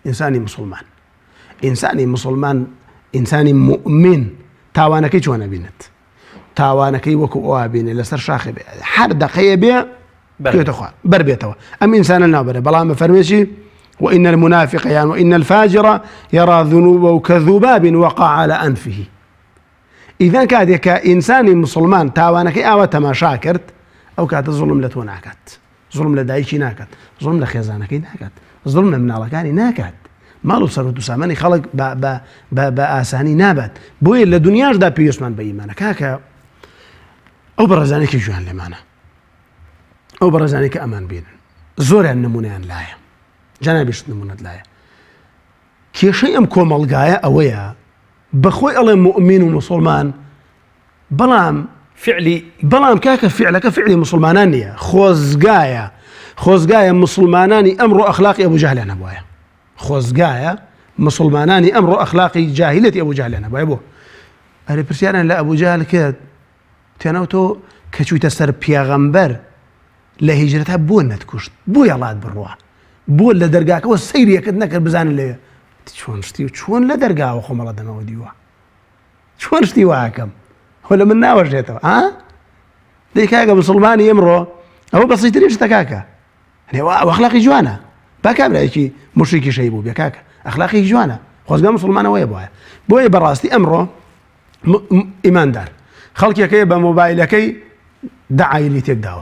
إنساني مسلمان إنساني مؤمن تاوانەکەی چۆنە بینێت تاوانەکەی وەکو ئەوە بینێ لەسەر شاخێ بێ هەر دەقەیە بێ بێتە خوار بەربێتەوە ئەم ئینسانە ناوبەرە بەڵام فەرمێکی وإن المنافق يعني وإن الفاجر يرى ذنوبه كذباب وقع على أنفه. إذا كادك إنسان مسلمان تاوانك أو تماشا كرت أو كات ظلم لتو ناكت، ظلم لدايشي ناكت، ظلم لخيزانك ناكت، ظلم من الله ناكت، مالو سرود سامني خلق بآساني نابت بوي لدنياش دا بيوسمان بإيمانك هكا أو برزانك جوان لمانا أو برزانك أمان بين زور النمونيان لايا جنابش نمونة لايا كي شيء أم كومل غاية أويا بخوي الله مؤمن ومسلمان بلام فعلي بلام كاكا فعلك فعلي مسلمانانية خوزقايا مسلماناني أمر أخلاقي أبو جهل أنا بوايا خوزقايا مسلماناني أمر أخلاقي جاهلة أبو جهل أنا بوايا بو أري برسيانا لا أبو جهل كده تناوتو كشوي تسر بيغمبر لهجرتها بو نتكشت بو يلا بالروح بو لدرجاك والسير يكد نكر بزان اللي شلون لدرجا وخم الله دنا وديوا شلون شتي واكم ولا من ناوجته ها ديك هاكا مسلماني يمرو هو بسيط ليش تكاكا يعني واخلاقي جوانا باكا شيء مشركي شيبو بكاكا اخلاقي جوانا خوز قام مسلمانه ويا بويا براستي امره ايمان دار خلق يكي بموبايلكي دعاي اللي تقداوه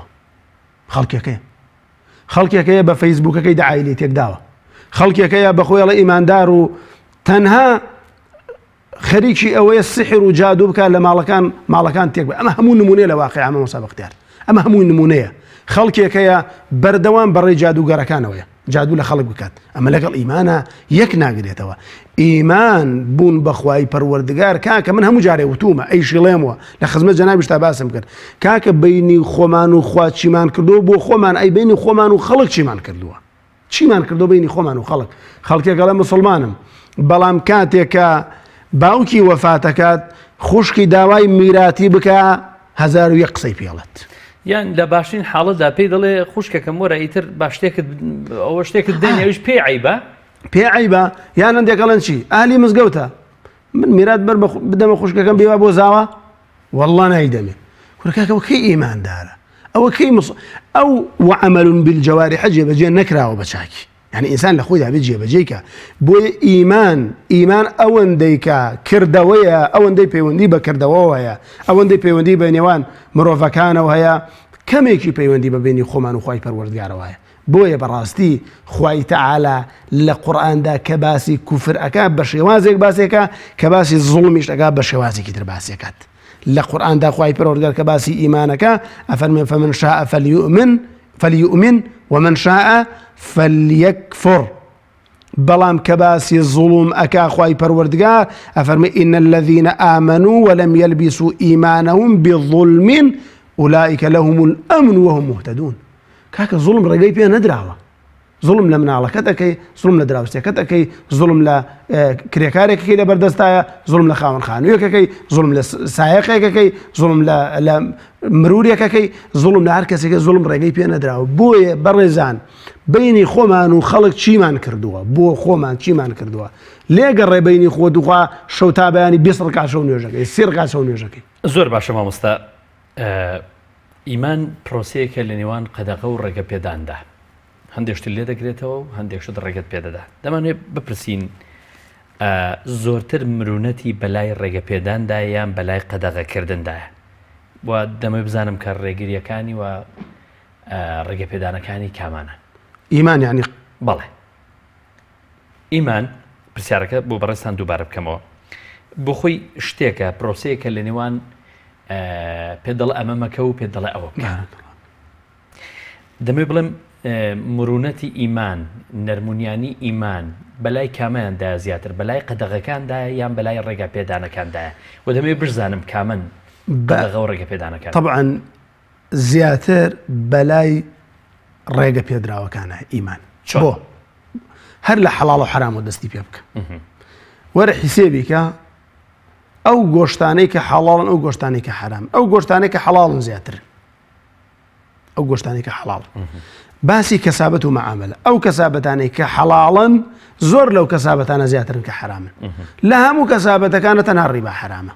خلق يكي بفيسبوككي دعاي اللي تقداوه خلق يكي بخويا الله ايمان دار تنها خريج شيء او السحر وجادو بك لما مالكان تقبل اما همون نمونه لواقع ما مسابق اختيار اما همون نمونه خلق يكي بردوان بري جادو قركان ويا جادو لخلق بكات اما لقى الايمان يكنا قريتوا ايمان بون بخواي پروردگار كاك من هم جاري وتوما اي شليموا لخزمه جناب اشتباسم كر كاك بيني خومان وخوات شيمان كردو بو خومان اي بيني خومان وخلق شيمان كردو شيمان كردو بيني خومان وخلق قال مسلمانم بلام كاتك باوكي وفاتكات خوشكي داواي ميراتي بك هزار يقصي بيالت یان لە باشترین حاڵەتدا پێی دەڵێ خوشکەکەم وەرە ئیتر با ئەوە شتێکت دێنێویش پێی عیبە یان هەندێکەڵەن چی ئالی مزگەوتە من میرات بەر بدەمە خوشکەکەم بێوا بۆ زاوە والله نایدەمێ کوڕکەکەەوە کەی ئیماندارە ئەوە کەی ئەو وعمل بالجوارح جێبەجێ نەکراوە بە چاکی يعني إنسان لخوي ده بيجي بجيكا بوي إيمان أون ديكا كردويا أون دي بيوندي بكردويا أون دي بيوندي بينيوان مروفا كان وهيا كم يكي بيوندي بيني خومان وخواي پروردگار وهيا بوي براستي خواي تعالى لقرآن ده كباسي كفر أكاب بشوازك باسيكا كباسي الظلمش أكاب بشوازي كتر باسيكات لقرآن ده خواي پروردگار كباسي إيمانك أفرمي فمن شاء فليؤمن ومن شاء فليكفر بلام كباسي الظلم أكا خواي پروردگار أفرمي إن الذين آمنوا ولم يلبسوا إيمانهم بالظلم أولئك لهم الأمن وهم مهتدون كاك الظلم رقاي بيها ندراوة ظلم لمناڵە کەتەکەی زڵم لە دراوسێکەتەکەی زڵم لە کرێکارێکەکەی لە بەردەستایە زڵم لە خاوەن خانوویەکەکەی زڵم لە سایەقێکەکەی زڵم لە مرورێکەکەی زڵم لە هەر کەسێکە زڵم ڕێگەی پێ نەدراوە. بۆیە بەڕێزان بینی خۆمان و خەڵک چیمان کردووە بۆ خۆمان چیمان کردووە لێگەڕێ بینی خۆ دوخوا شەو تا بەیانی 20 ڕکات شەو نوێژەکەی 30 ڕکات شەو نوێژەکەی. زۆر باشە مامۆستا، ئیمان پرۆسەیەکە لە نێوان قەدەغە و ڕێگە پێداندا، هەندێکشت لێ دەگرێتەوە و هەندێکشت ڕێگەت پێدەدا. دەمانوێت بپرسین زۆرتر مرونەتی بەلای ڕێگە پێداندا یان بەلای قەدەغەکردندایە؟ و دەمەوێت بزانم کە ڕێگریەکانی و ڕێگە پێدانەکانی کامانە؟ ئیمان یعنی بەڵێ ئیمان پرسیارەکە بۆ بەڕێستان دووبارە بکەمەوە. بۆ خۆی شتێکە پرۆسەیەکە لە نێوان پێدەڵ ئەمە مەکە و پێدەڵە ئەوە بکە. دەمێ بڵێم مرونەتی ئیمان، نەرمونیانی ئیمان بەلای کامەیاندا زیاتر، بەلای قەدەغەکاندا یان بەلای ڕێگە پێدانەکاندایە؟ و دەمێ بزانم کامەن قەدەغە و ڕێگە پێدانەکان. طبعا زیاتر بەلای ڕێگە پێدراوەکانە ئیمان. بۆ هەر لە حەڵاڵ و حرام و دەستی پێ بکە. وەرە حیسێبیکە ئەو گۆشتانەی کە حەڵاڵن ئەو گۆشتانەی کە حرام، ئەو گۆشتانەی کە حەڵاڵن زیاتر، ئەو گۆشتانەی کە حەڵاڵ. باسی کەسابەت و مەعاملە، ئەو کەسابەتانەی کە حەڵاڵن زۆر لەو کەسابەتانە زیاترن کە حرامن. لە هەموو کەسابەتەکانە تەنها ڕیبا حرامە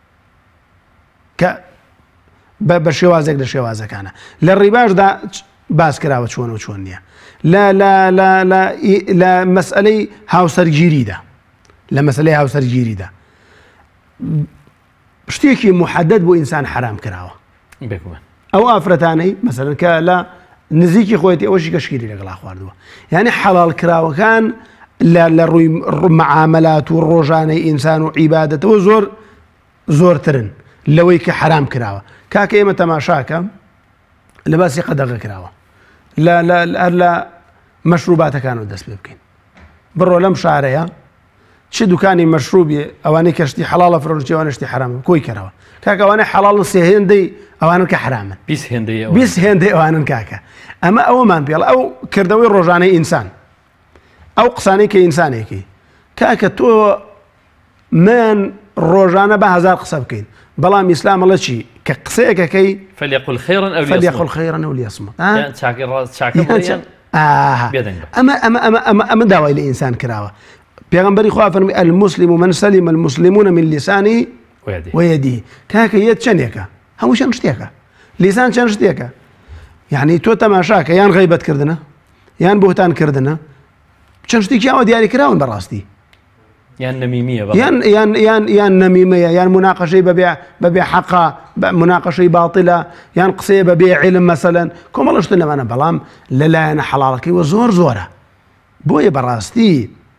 کە بە شێوازێک لە شێوازەکانە. لە ڕیباشدا باس کراوە چۆن و چۆن نییە لە مەسئلەی هاوسەرگیریدا لە مەسئلەی هاوسەرگیریدا شتێکی محەدەد بۆ ئینسان حرام کراوە ئەو ئافرەتانەی مەسەلەن کە لە نزیکی خۆیەتی ئەوەشی کەشگیری لەگەڵا خواردووە یعنی حەڵال کراوەکان لە ڕووی معاملات و ڕۆژانەی ئینسان و عیبادەتەوە زۆرترن لەوەی کە حرام کراوە کاکە ئێمە تەماشاکە لە باسی قەدەغە کراوە لە مەشروباتەکانەوە دەست پێ بکەین بڕۆ لەم شارەیە چه دوکانی مەشروبی ئەوانەی کەشتی حەڵاڵە فرۆشتی ئەوانە شتی حرامە کۆی کراوە کاکە ئەوانەی حەڵاڵ سێ هێندەی ئەوانن کە حرامن 20 هێندەی ئەوانن کاکە ئەمە ئەوەمان پێڵ ئەو کردەوەی ڕۆژانەی ئینسان ئەو قسانەی کە ئینسانێکی کاکە تۆ من ڕۆژانە بە 1000 قسە بکەین بەڵام ئیسلام ئەڵێ چی کە قسەیەکەکەی فليقل خيرا أو ليصمت ئەمە داوای لە ئینسان کراوە پێغەمبەری خوا فەرمی المسلم من سلم المسلمون من لسانه ويده کاکە یەت چەندێکە هەموو چەند شتێکە لیسان چەند شتێکە یعنی تۆ تەماشاکە یان غەیبەتکردنە یان بوهتانکردنە چەند شتێکی ئەوە دیاری کراون بەڕاستی یان نەمیمیە یان نەمیمەیە یان مناقەشەی بەبێ حەقا مناقەشەی باتڵە یان قسەیە بەبێ عیلم مەسەلەن کۆمەڵ شتە لەمانە بەڵام لەلایەنە حەڵاڵەکەیوە زۆرە بۆیە بەڕاستی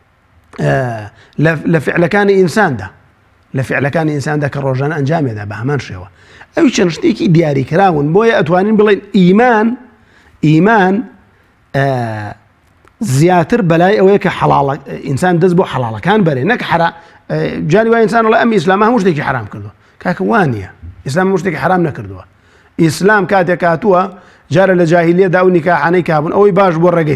لە فعلەکانی ئینساندا کە ڕۆژانە ئەنجامێدا بە هەمان شێوە ئەوی چەند شتێکی دیاری کراون بۆیە ئەتوانین بڵێن ئیمان زیاتر بەلای ئەوەیە کە حەڵاڵ ئینسان دەست بۆ حەڵاڵەکان بەرێ نەک جاری وای ئینسان وڵای ئەم ئیسلامە هەموو شتێکی حرام کردووە کاکە وانە ئیسلام هەموو شتێکی حرام نەکردووە ئیسلام کاتێک هاتووە جارە لە جاهیلیەتدا ئەو نیکاحانەی کابوون ئەوەی باش بۆ ڕێگەی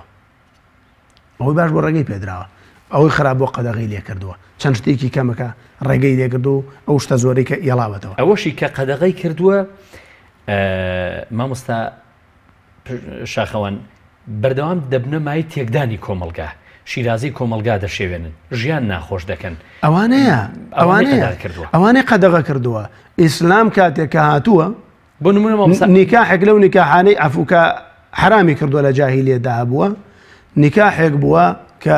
پێدراوە ئەوەی خراپ بۆ قەدەغی لێ کردووە چەند شتێکی کەمەکە ڕێگەی لێ کردو ئەو شتە زۆرەی کە یەڵاوەتەوە ئەوەشی کە قەدەغی کردووە مامۆستا شاخەوان بەردەوام دەبنە مای تێکدانی کۆمەلگا شیرازی کۆمەلگا دەشێوێنن ژیان ناخۆش دەکەن ئەوانەی قەدەغە کردووە ئیسلام کاتێک کە هاتووە بۆ نمونە نیکاحێک لەو نیکاحانەی ئەفوکە حرامی کردووە لە جاهیلیەتدا بووە نیکاحێک بووە کە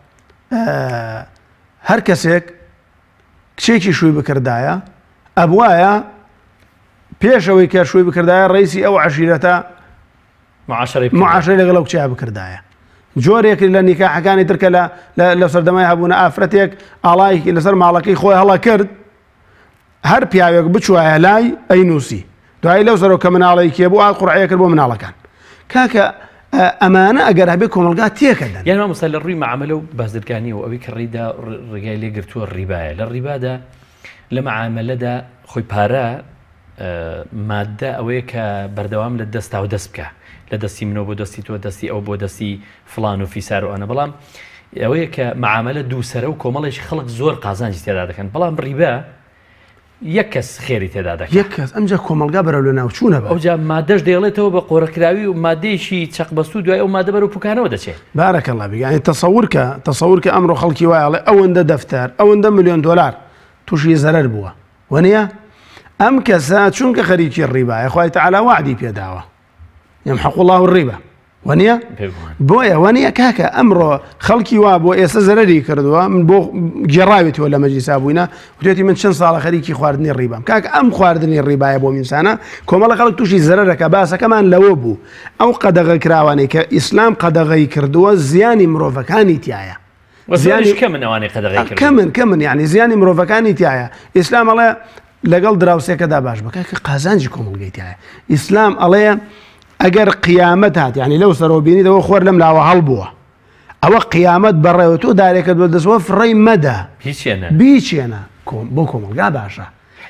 هەر کەسێک کچێکی شووی بکردایە ئەبوایە پێشەوەی کە شووی بکردایە ڕئیسی ئەو عەشیرەتە معاشرەی لەگەڵ ئەو کچێ بکردایە جۆرێک لە نیکاحەکانی ترکە لە سەردەمای هەبوونە ئافرەتێک ئاڵایەکی لەسەر ماڵەکەی خۆی هەڵا کرد هەر پیاوێک بچوایە لای ئەینووسی دوایی لەو سەرەوە کە مناڵەیەکی بوو قورعەیە کرد بۆ مناڵەکان کاکە ئەمانە ئەگەر هەبێ کۆمەلگا تێکەدەن یان مامۆستا لە ڕووی معاملە و بازرگانی و ئەوەی کە ڕێیدا ڕێگای لێگرتووە ڕیبایە لە ڕیبادا لە معاملەدا خۆی پارە مادە ئەوەیە کە بەردەوام لە دەستاوە دەست بکە لە دەستی منەوە بۆ دەستی تۆ دەستی ئەو بۆ دەستی فلان و فیسار و ئەنە بەڵام ئەوەیە کە معاملە دووسەرە و کۆمەڵێکی خەڵک زۆر قازانجی تێدا دەکەن بەڵام ڕیبا یەک کەس خێری تێدا دەکەن یەک کەس ئەمجا کۆمەلگا بەرەو لە ناوچوونە بە ئەوجا مادەش دێڵێتەوە بە قۆڕەکراوی و مادەیەشی چەقبەستوو دوای ئەو مادە بەرەو پوکانەوە دەچێت بارەکەڵڵا بگە یعنی تەسەوورکە ئەمڕۆ خەڵکی وایڵێ ئەوەندە دەفتەر ئەوەندە ملیۆن دۆلار تووشی زەرەر بووە وەنیە ئەم کەسە چونکە خەریکی ڕیبایە خوای تەعالا وعدی پێداوە يمحق الله الربا ونيا بويا ونيا كاكا أمره خلقي وابو يسزرري كردوا من بو جراويتي ولا مجلس أبوينا وتيتي من شن صار خريكي خواردني الربا كاكا أم خواردني الربا يا بو من سنة كم الله خلق توشي زررك باسا كمان لوبو أو قدغ كراواني كإسلام قدغ كردوا زياني مروفكاني تيايا زياني كمن أواني قدغ كمن يعني زياني مروفكاني تيايا إسلام الله لقل دراوسي كذا باش بكاكا قازانجي كومل تيايا إسلام الله ئەگەر قیامەت هات یعنی لەو سەرەوە بینیتەوە خۆر لەم لاوە هەڵبووە ئەوە قیامەت بەڕێوە تۆ دارێکت بۆ دەستەوە فڕی مەدە بیچێنە بۆ کۆمەلگا باشە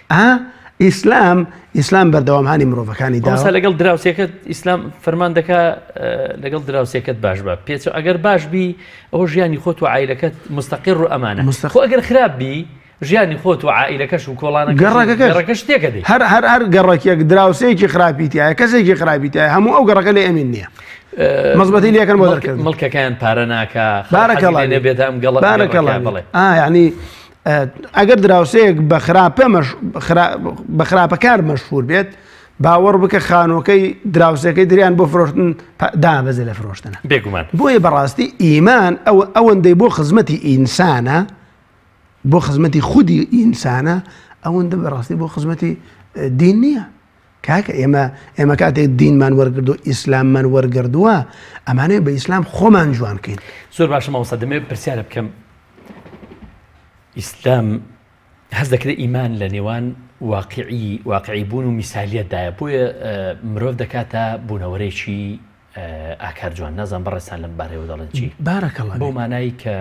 ئیسلام بەردەوامهانی مرۆڤەکانی داوە لەگەڵ دراوسێکت ئیسلام فەرمان دەکا لەگەڵ دراوسێکت باش بە پێچ ئەگەر باش بی ئەوە ژیانی خۆت و عایلەکەت مستەقیر و ئەمانە خۆ ئەگەر خراپ بی ژیانی خۆت و عائیلەکەش و کۆڵانە گەڕەکەش تێکەدەی هەر گەڕێکێک دراوسەیەکی خراپیتیایە کەسێکی خراپیتایە هەموو ئەو گەڕەکە لێ ئەمین نییە مەزبەتی لێکەن بۆ دەرکرد مڵکەکان پارە ناکە بارەکەڵێ بڵێ یعنی ئەگەر دراوسەیەک بە خراپەکار مەشهور بێت باوەڕ بکە خانۆکەی دراوسەکەی دریان بۆ فرۆشتن دابەزێ لە فرۆشتنە بێگومان بۆیە بەڕاستی ئیمان ئەوەندەی بۆ خزمەتی ئینسانە بۆ خزمەتی خودی ئینسانە ئەوەندە بەڕاستی بۆ خزمەتی دین نییە کاکە ئێمە کاتێک دینمان وەرگردو ئیسلاممان وەرگردووە ئەمانەیە بە ئیسلام خۆمان جوانکەین. زۆر باشە مامۆستا دەمێ پرسیارە بکەم ئیسلام هەست دەکرێت ئیمان لە نێوان واقعی بوون و میسالیەتدایە بۆیە مرۆڤ دەکاتە بوونەوەرێکی ئاکار جوان نازان بەڕێستان لەم بارەیەوە دەڵێن چی بارەکەڵڵا بۆ مانایی کە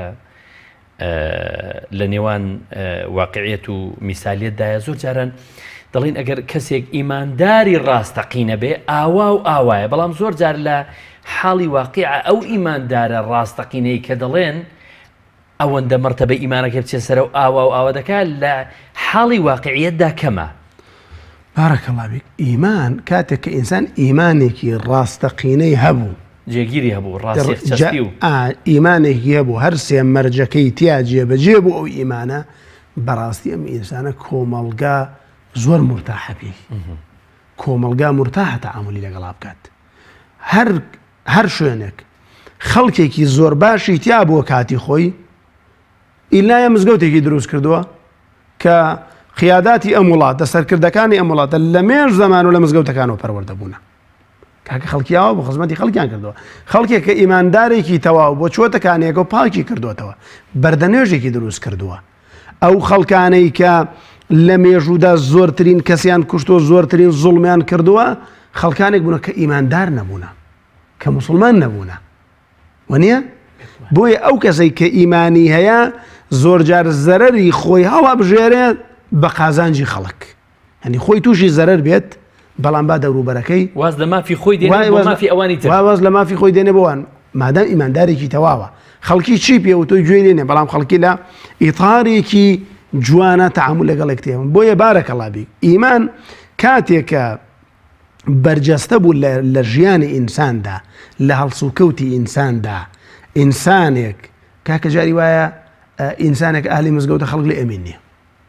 لە نێوان واقعیەت و میسالیەتدایە زۆر جاران دەڵێن ئەگەر کەسێک ئیمانداری ڕاستەقینە بێ ئاوا و ئاوایە بەڵام زۆر جار لە حاڵی واقعە ئەو ئیماندارە ڕاستەقینەی کە دەڵێن ئەوەندە مرتبە ئیمانەکە بچێت سەر و ئاوا و ئاوا دەکات لە حاڵی واقعیەتدا کەمە. بارەکەڵڵا بیک ئیمان کاتێک کە ئینسان ئیمانێکی ڕاستەقینەی هەبوو جێگیری هەبوو ڕاستی و ئیمانێکی هەبوو هەر سێ مەرجەکەی تیا جێبەجێ بوو ئەو ئیمانە بەڕاستی ئەم ئینسانە کۆمەڵگا زۆر مرتاحە پێی کۆمەڵگا مرتاحە تەعاملی لەگەڵا بکات هەر شوێنێک خەڵکێکی زۆر باشی تیا بووە کاتی خۆی ئیلایە مزگەوتێکی دروست کردووە کە قیاداتی ئەم وڵاتە سەرکردەکانی ئەم وڵاتە لە مێژ زەمان و لە مزگەوتەکانەوە پەروەردەبوونە کاکە خەڵکیاوە بۆ خزمەتی خەڵکیان کردووە خەڵکێک کە ئیماندارێکی تەواو بۆ چۆتەکانێک و پاکی کردوتەوە بەردەنوێژێکی دروست کردووە ئەو خەڵکانەی کە لە مێژوودا زۆرترین کەسیان کوشتۆ زۆرترین زوڵمیان کردووە خەڵکانێک بوونە کە ئیماندار نەبوونە کە موسڵمان نەبوونە وەنیە بۆیە ئەو کەسەی کە ئیمانی هەیە زۆر جار زەرەری خۆی هەڵا بژێرێت بە قازانجی خەڵک هەنی خۆی تووشی زەرەر بێت بەڵام با دەوروبەرەکەی واز لە مافی خۆی دێنێ بۆ مافی ئەوانی تر واز لە مافی خۆی دێنێ بۆوان مادام ئیماندارێکی تەواوە خەڵکی چی پێ و تۆی گوێ لێنێ بەڵام خەڵکی لە ئیتارێکی جوانە تەعامل لەگەڵێک تێمە بۆیە بارەکەڵڵا بیک ئیمان کاتێکە بەرجەستە بوو لە ژیانی ئینساندا لە هەڵسوکەوتی ئینساندا ئینسانێک کاکە جاری وایە ئینسانێک ئاهلی مزگەوتە خەڵک لێ ئەمین نییە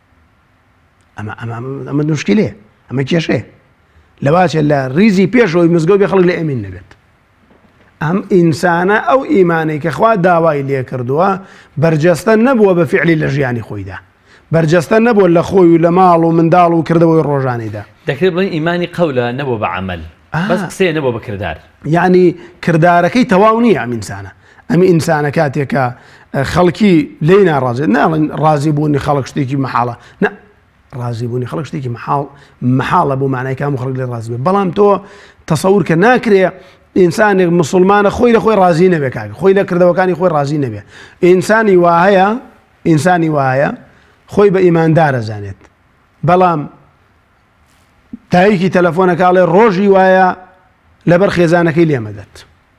ئەمە نوشکیلێ ئەمە کێشێ لەواشە لە ریزی پێشەوەی مزگەوت بێ خەڵک لێ ئەمین نەبێت ئەم ئینسانە ئەو ئیمانەی کە خوا داوای لێ کردووە بەرجەستە نەبووە بە فعلی لە ژیانی خۆیدا بەرجەستە نەبووە لە خۆی و لە ماڵ و منداڵ و کردەوەی ڕۆژانەیدا دەکرێت بڵین ئیمانی قەولە نەبوو بە عەمەل بەس قسەیە نەبوو بە کردار یعنی کردارەکەی تەواو نییە ئەم ئینسانە ئەم ئینسانە کاتێکە خەڵکی لێی ناڕازێت ناڵێن ڕازی بوونی خەڵک شتێکی مەحاڵە نە ڕازی بوونی خەڵک شتێکی مەحاڵە بۆ مانای کام و خەڵک لێ ڕازی بێت بەڵام تۆ تەسەور کە ناکرێ ئینسانێک مسلمانە خۆی لە خۆی ڕازی نەبێ کاکە خۆی لە کردەوەکانی خۆی ڕازی نەبێ ئینسانی وایە خۆی بە ئیماندارە زانێت بەڵام تایەکی تەلەفۆنەکاڵێ ڕۆژی وایە لەبەر خێزانەکەی لێمەدەت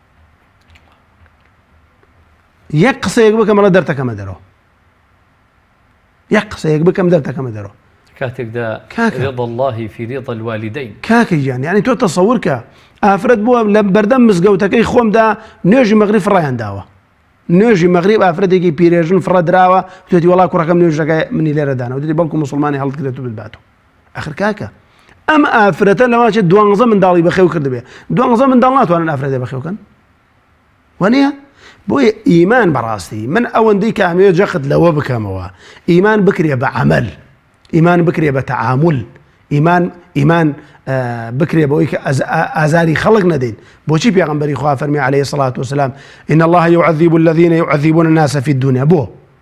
یەک قسەیەک بکەم ڕە دەرتەکەمە دەرەوە یەک قسەیەک بکەم دەرتەکەمە دەرەوە کاتێکدا رضا الله في رضا الوالدين کاکە گیان یعنی تۆ تەسەور کە ئافرەت بووە لە بەردەم مزگەوتەکەی خۆمدا نوێژی مەغریب فڕایان داوە نوێژی مەغریب ئافرەتێکی پیرێژن فڕەدراوە توێتی وڵا کوڕەکەم نوێژەکەی منی لێرەدانە وتی بەڵکو مسلمانی هەڵدگرێت و بباتەوە ئاخر کاکە ئەم ئافرەتە لەواشێت 12 منداڵی بەخێو کردبێ 12 منداڵ ناتوانن ئافرەتێ بەخێوکەن وانە بۆیە ئیمان بەڕاستی من ئەوەندەی کە ئەمەوێت جەخت لەوە بکەمەوە ئیمان بکرێ بە عەمەل ئیمان بکرێ بە تەعامل ئیمان بکرێ بەوەی کە ئازاری خەڵک نەدەین بۆچی پێغەمبەری خوا فەرمی عەلەیهی سەڵات وسەلام إن الله يعذب الذين يعذبون الناس في الدنيا بۆ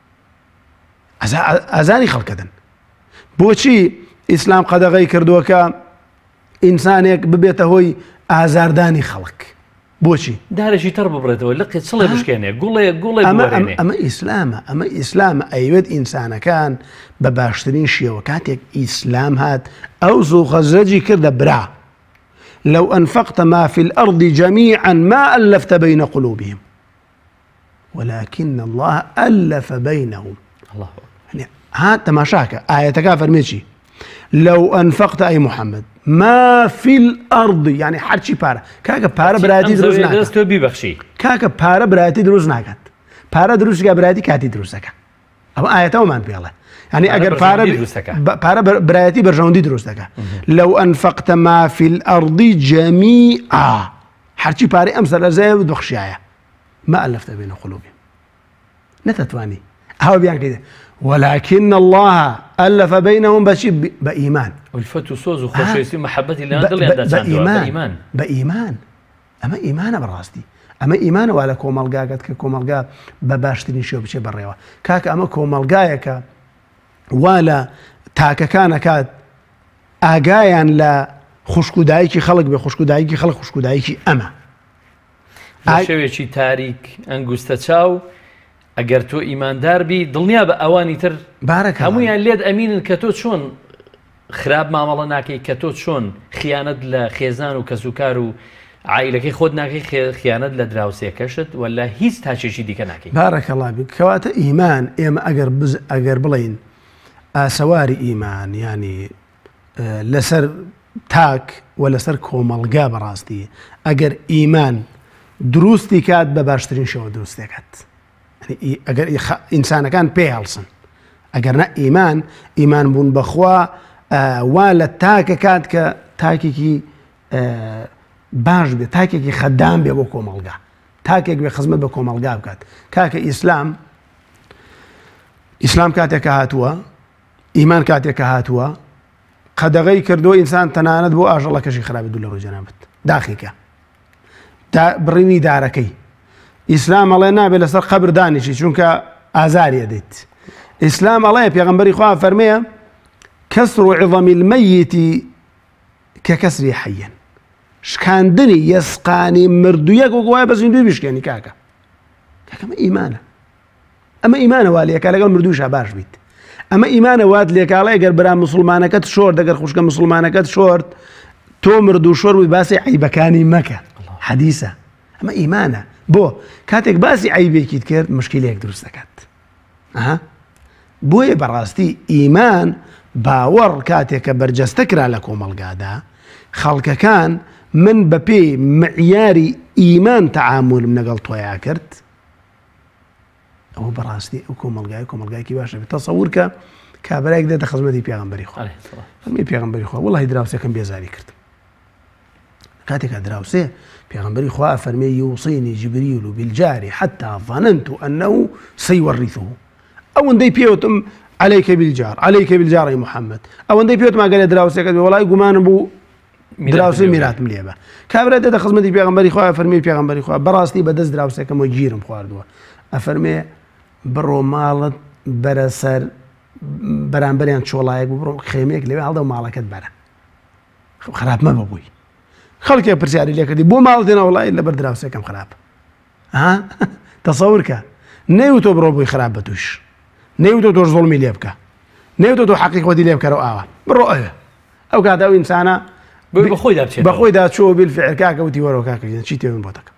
ئازاری خەڵکەدەن بۆچی ئیسلام قەدەغەی کردووە کە ئینسانێک ببێتە هۆی ئازاردانی خەڵک بۆچی دارێکی تەڕ ببڕێتەوە لقێت چڵێ بشکێنێ گوڵێ بوەرێنێ ئەمە ئیسلامە ئەیوێت ئینسانەکان بە باشترین شێوە کاتێک ئیسلام هات ئەو زوو خەزرەجی کردە برا لو أنفقت ما في الأرض جميعا ما ألفت بين قلوبهم ولكن الله ألف بينهم الله يعني ها تماشاك آية فرميتشي لو أنفقت أي محمد ما في الأرض يعني حرشي بارا كاكا بارا براتي دروز ناكات كاكا بارا براتي دروز ناكات بارا دروز براتي كاتي دروز ناكات أما آية ومان بيالله يعني أجر بارا برایەتی بەرژەوەندی دروست دەکات. لو أنفقت ما في الأرض جميعا هەرچی پارەی ئەم سەرلەرزەیە ببەخشایە ما ألفت بين قلوبهم نتتواني هاو بيان كده ولكن الله ألف بينهم بإيمان والفتو سوز وخوشيسي محبتي اللي بإيمان أما إيمان براستي أما إيمان ولا كومالغاكت كومالغا بباشتني شو بشي بريوا كاك أما كومالغايك ولا تاكا كان كات ئاگایان لە خوشکودایکی خەڵک بێ خوشکودایکی خەڵک خوشکودایکی ئەمە شێوێکی تاریک ئەنگوستە چاو ئەگەر تۆ ئیماندار بی دڵنیا بە ئەوانی تر هەمویان لێت ئەمینن کە تۆ چۆن خراپ مامەڵە ناکەی کە تۆ چۆن خیانەت لە خێزان و کەسوکار و عائلەکەی خۆت ناکەی خیانەت لە دراوسێکەشت ولا هیچ تاچێکی دیکە ناکەی. بارەکەڵڵا بی کەواتە ئیمان ئێمە ئەگەر بڵین ئاسەواری ئیمان ینی لەسەر تاک و لەسەر کۆمەڵگا بەڕاستی ئەگەر ئیمان دروستی کات بە باشترین شێوە دروست دەکات. ئەگەر ئینسانەکان پێ هەڵسن ئەگەر نە ئیمان بوون بەخوا وا لە تاکە کات کە تاکێکی باش بێت تاکێکی خەدام بێ بۆ کۆمەڵگا تاکێک بێ خزمەت بە کۆمەڵگا بکات کاکە ئیسلام کاتێکە هاتووە ئیمان کاتێکە هاتووە قەدەغەی کردو ئینسان تەنانەت بۆ ئاژەڵەکەشی خراپی دوو لە ڕووی جەنابەت داخیکە بڕینی دارەکەی ئیسلام ئەڵێ نابێت لەسەر قەبر دانیشی چونکە ئازاری ئەدەیت ئیسلام ئەڵێ پێغەمبەری خوا فەرمێیە کەسر عظەمی المەیتی کەکەسری حەیەن شکاندنی یەسقانی مردوویەک وەکوایە بە زیندوی بشکێنی کاکە ئەمە ئیمانە ئەمە ئیمانە وا لێکا لەگەڵ مردووشە باش بیت ئەمە ئیمانە وات لێکاڵە ئەگەر برا مسلمانەکەت شۆرد دەگەر خوشکە مسلمانەکەت شۆرد تۆ مردوو شۆر بووی باسی عیبەکانی مەکە حەدیسە ئەمە ئیمانە بۆ کاتێک باسی عیبێکیت کرد مشکلەیەک دروست دەکات بۆیە بەڕاستی ئیمان باوەڕ کاتێککە بەرجەستە کرا لە کۆمەڵگادا خەڵکەکان من بە پێی معیاری ئیمان تەعاملم لەگەڵ تۆیا کرد ئەوە بەڕاستی ئەو کۆمەڵگایکی باشە بێت تەسەوور کە کابرایەک دێتە خزمەتی پێغەمبەری خوا فەرمی پێغەمبەری خوا وەڵڵاهی دراوسێکم بێزاری کرد کاتێکە دراوسێ پێغەمبەری خوا فەرمێ یوصینی جبریل بالجاری حتى ظننت أنه سيورثه ئەوەندەی پێوتم عليك بالجار يا محمد ئەوەندەی پێوتم ئەگەر دراوسێکەت بێ وەڵای گومانم بوو دراوسێ میراتم لێ بە کابرا دێتە خزمەتی پێغەمبەری خوا فەرمی پێغەمبەری خوا بەڕاستی بەدەست دراوسێکەمەوە گیرم خواردووە ئەفەرمێ بڕۆ ماڵت بەرە سەر بەرامبەریان چۆڵایەک بڕۆ خێمەیەک لەوێ هەڵدە و ماڵەکەت بەرە خراپ مەبە بووی خەڵکێک پرسیاری لێ کردی بۆ ماڵ دێنە وڵای لەبەر دراوسێکم خراپ تەسەوور کە نەیوتۆ بڕۆ بووی خراپ بە توش نەیوتۆ تۆش زوڵمی لێ بکە نەیوتۆ تۆ حەقی خۆتی لێ بکەرەوە ئاوا بڕۆ ئەو کاتە ئەو ئینسانە بەخۆیدا چۆ بالفعل کاکە وتی وەرەوە کاکە چی تێوێن بۆ دەکەم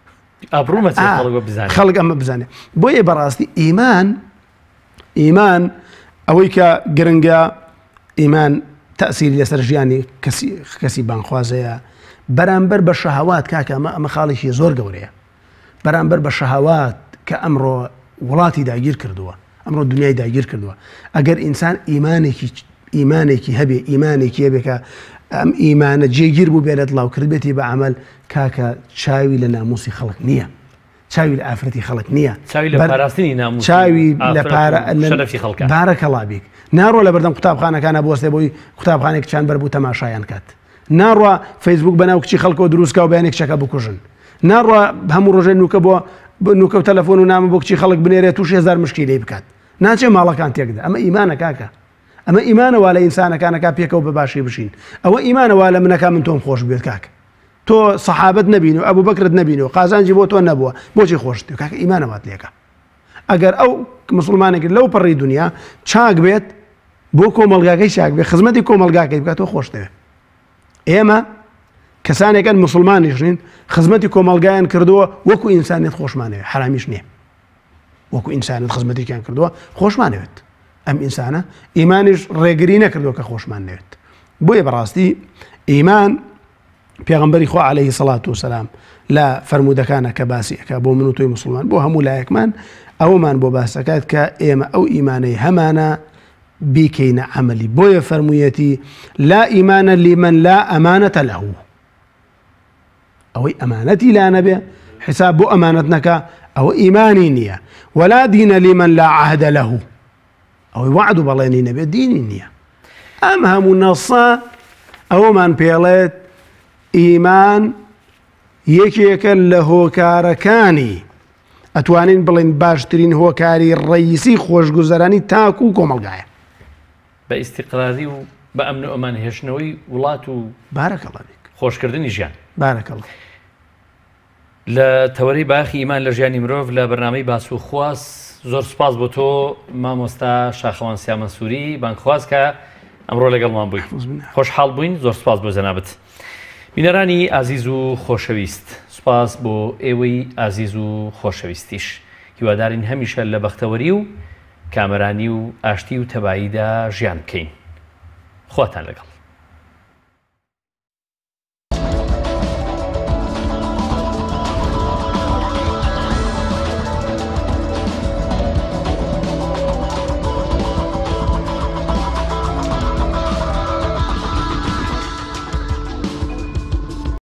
خەڵک ئەمە بزانێ بۆیە بەڕاستی ئیمان ئەوەی کە گرنگە ئیمان تەسیری لەسەر ژیانی کەسی بانخوازەیە بەرامبەر بە شەهەوات کاکە ئەمە خاڵێکی زۆر گەورەیە بەرامبەر بە شەهەوات کە ئەمڕۆ وڵاتی داگیر کردووە ئەمڕۆ دنیای داگیر کردووە ئەگەر ئینسان ئیمانێکی هەبێ ئیمانێکی هەبێ کە ئەم ئیمانە جێگیر بوو بێت ڵاوکرد بێتی بە عمل کاکە چاوی لە ناموسی خەڵک نییە چاوی لە ئافرەتی خەڵک نییە چاوی لە شەرەفی خەڵکە بارەکەڵا بیک ناڕۆ لە بەردەم قوتابخانەکانە بۆستێ بۆی قوتابخانێک چند بەر بوو تەماشایان کات ناڕوە فەیسبوک بەناو کچی خەڵکەوە دروستکە و بەیانێک چەکە بکوژن ناڕوە هەموو ڕۆژێ نوکە بۆ نوکە و تەلەفۆن و نامە بۆ کچی خەڵک بنێرێت تووش 1000 مشکیلەی بکات ناچێ ماڵەکان تێکدا ئەمە ئیمانە کاکە ئەمە ئیمانەوە لە ئینسانەکانەکە پێکەوە بە باشی بشین ئەوە ئیمانەوە لە منەکە من تۆم خۆش بێت کاکە تۆ سەحابەت نەبین و ئەبوو بەکرت نەبین و قازانجی بۆ تۆ نەبووە بۆچی خۆشت کاکە ئیمانەوات لێکە ئەگەر ئەو مسلمانێک لەو پەڕی دنیا چاک بێت بۆ کۆمەڵگاکەی چاک بێت خزمەتی کۆمەڵگاکەی بکات تۆ خۆش دەوێت ئێمە کەسانێکن مسلمانیشین خزمەتی کۆمەڵگایان کردووە وەکو ئینسانیت خۆشمانەوێت حرامیش نییە وەکو ئینسانیت خزمەتیان کردووە خۆشمانەوێت ئەم ئینسانە ئیمانیش ڕێگری نەکردووە کە خۆشمان نەوێت بۆیە بەڕاستی ئیمان پێغەمبەری خوا عەلەیهی سەڵات وسەلام لە فەرموودەکانە کە باسی ئەکا بۆ من و تۆی مسلمان بۆ هەموو لایەکمان ئەومان بۆ باسەکات کە ئێمە ئەو ئیمانەی هەمانە بیکەینە عەمەلی. بۆیە فەرموویەتی لا ئیمانە لمن لا ئەمانەتە لەهو، ئەوەی ئەمانەتی لا نەبێ حساب بۆ ئەمانەت نەکا ئەوە ئیمانی نییە. ولا دینە لمن لا عهدە لەهو، ئەوەی وعد و بەڵێنی نەبێت دینی نییە. ئەم هەموو نەسە ئەوەمان پێڵێت ئیمان یەکێکە لە هۆکارەکانی ئەتوانین بڵێن باشترین هۆکاری ڕئیسی خۆشگوزەرانی تاکو و کۆمەلگایە بە ئیستیقراری و بە ئەمن و ئەمان هێشتنەوەی وڵات و بارەکەڵڵا خۆشکردنی ژیان. بارەکەڵڵا. لە تەوەری باخی ئیمان لە ژیانی مرۆڤ لە بەرنامەی باس و خواست زۆر سپاس بۆ تۆ مامۆستا شاخەوان سیامەنسووری بانکخواست کە ئەمڕۆ لەگەڵمان بووی. خۆشحاڵ بووین. زۆر سپاس بۆ جەنابەت. بینەرانی ئازیز و خۆشەویست، سپاس بۆ ئێوەی ئازیز و خۆشەویستیش. هیوادارین هەمیشە لە بەختەوەری و کامەرانی و ئاشتی و تەباییدا ژیان بکەین. خواتان لەگەڵ.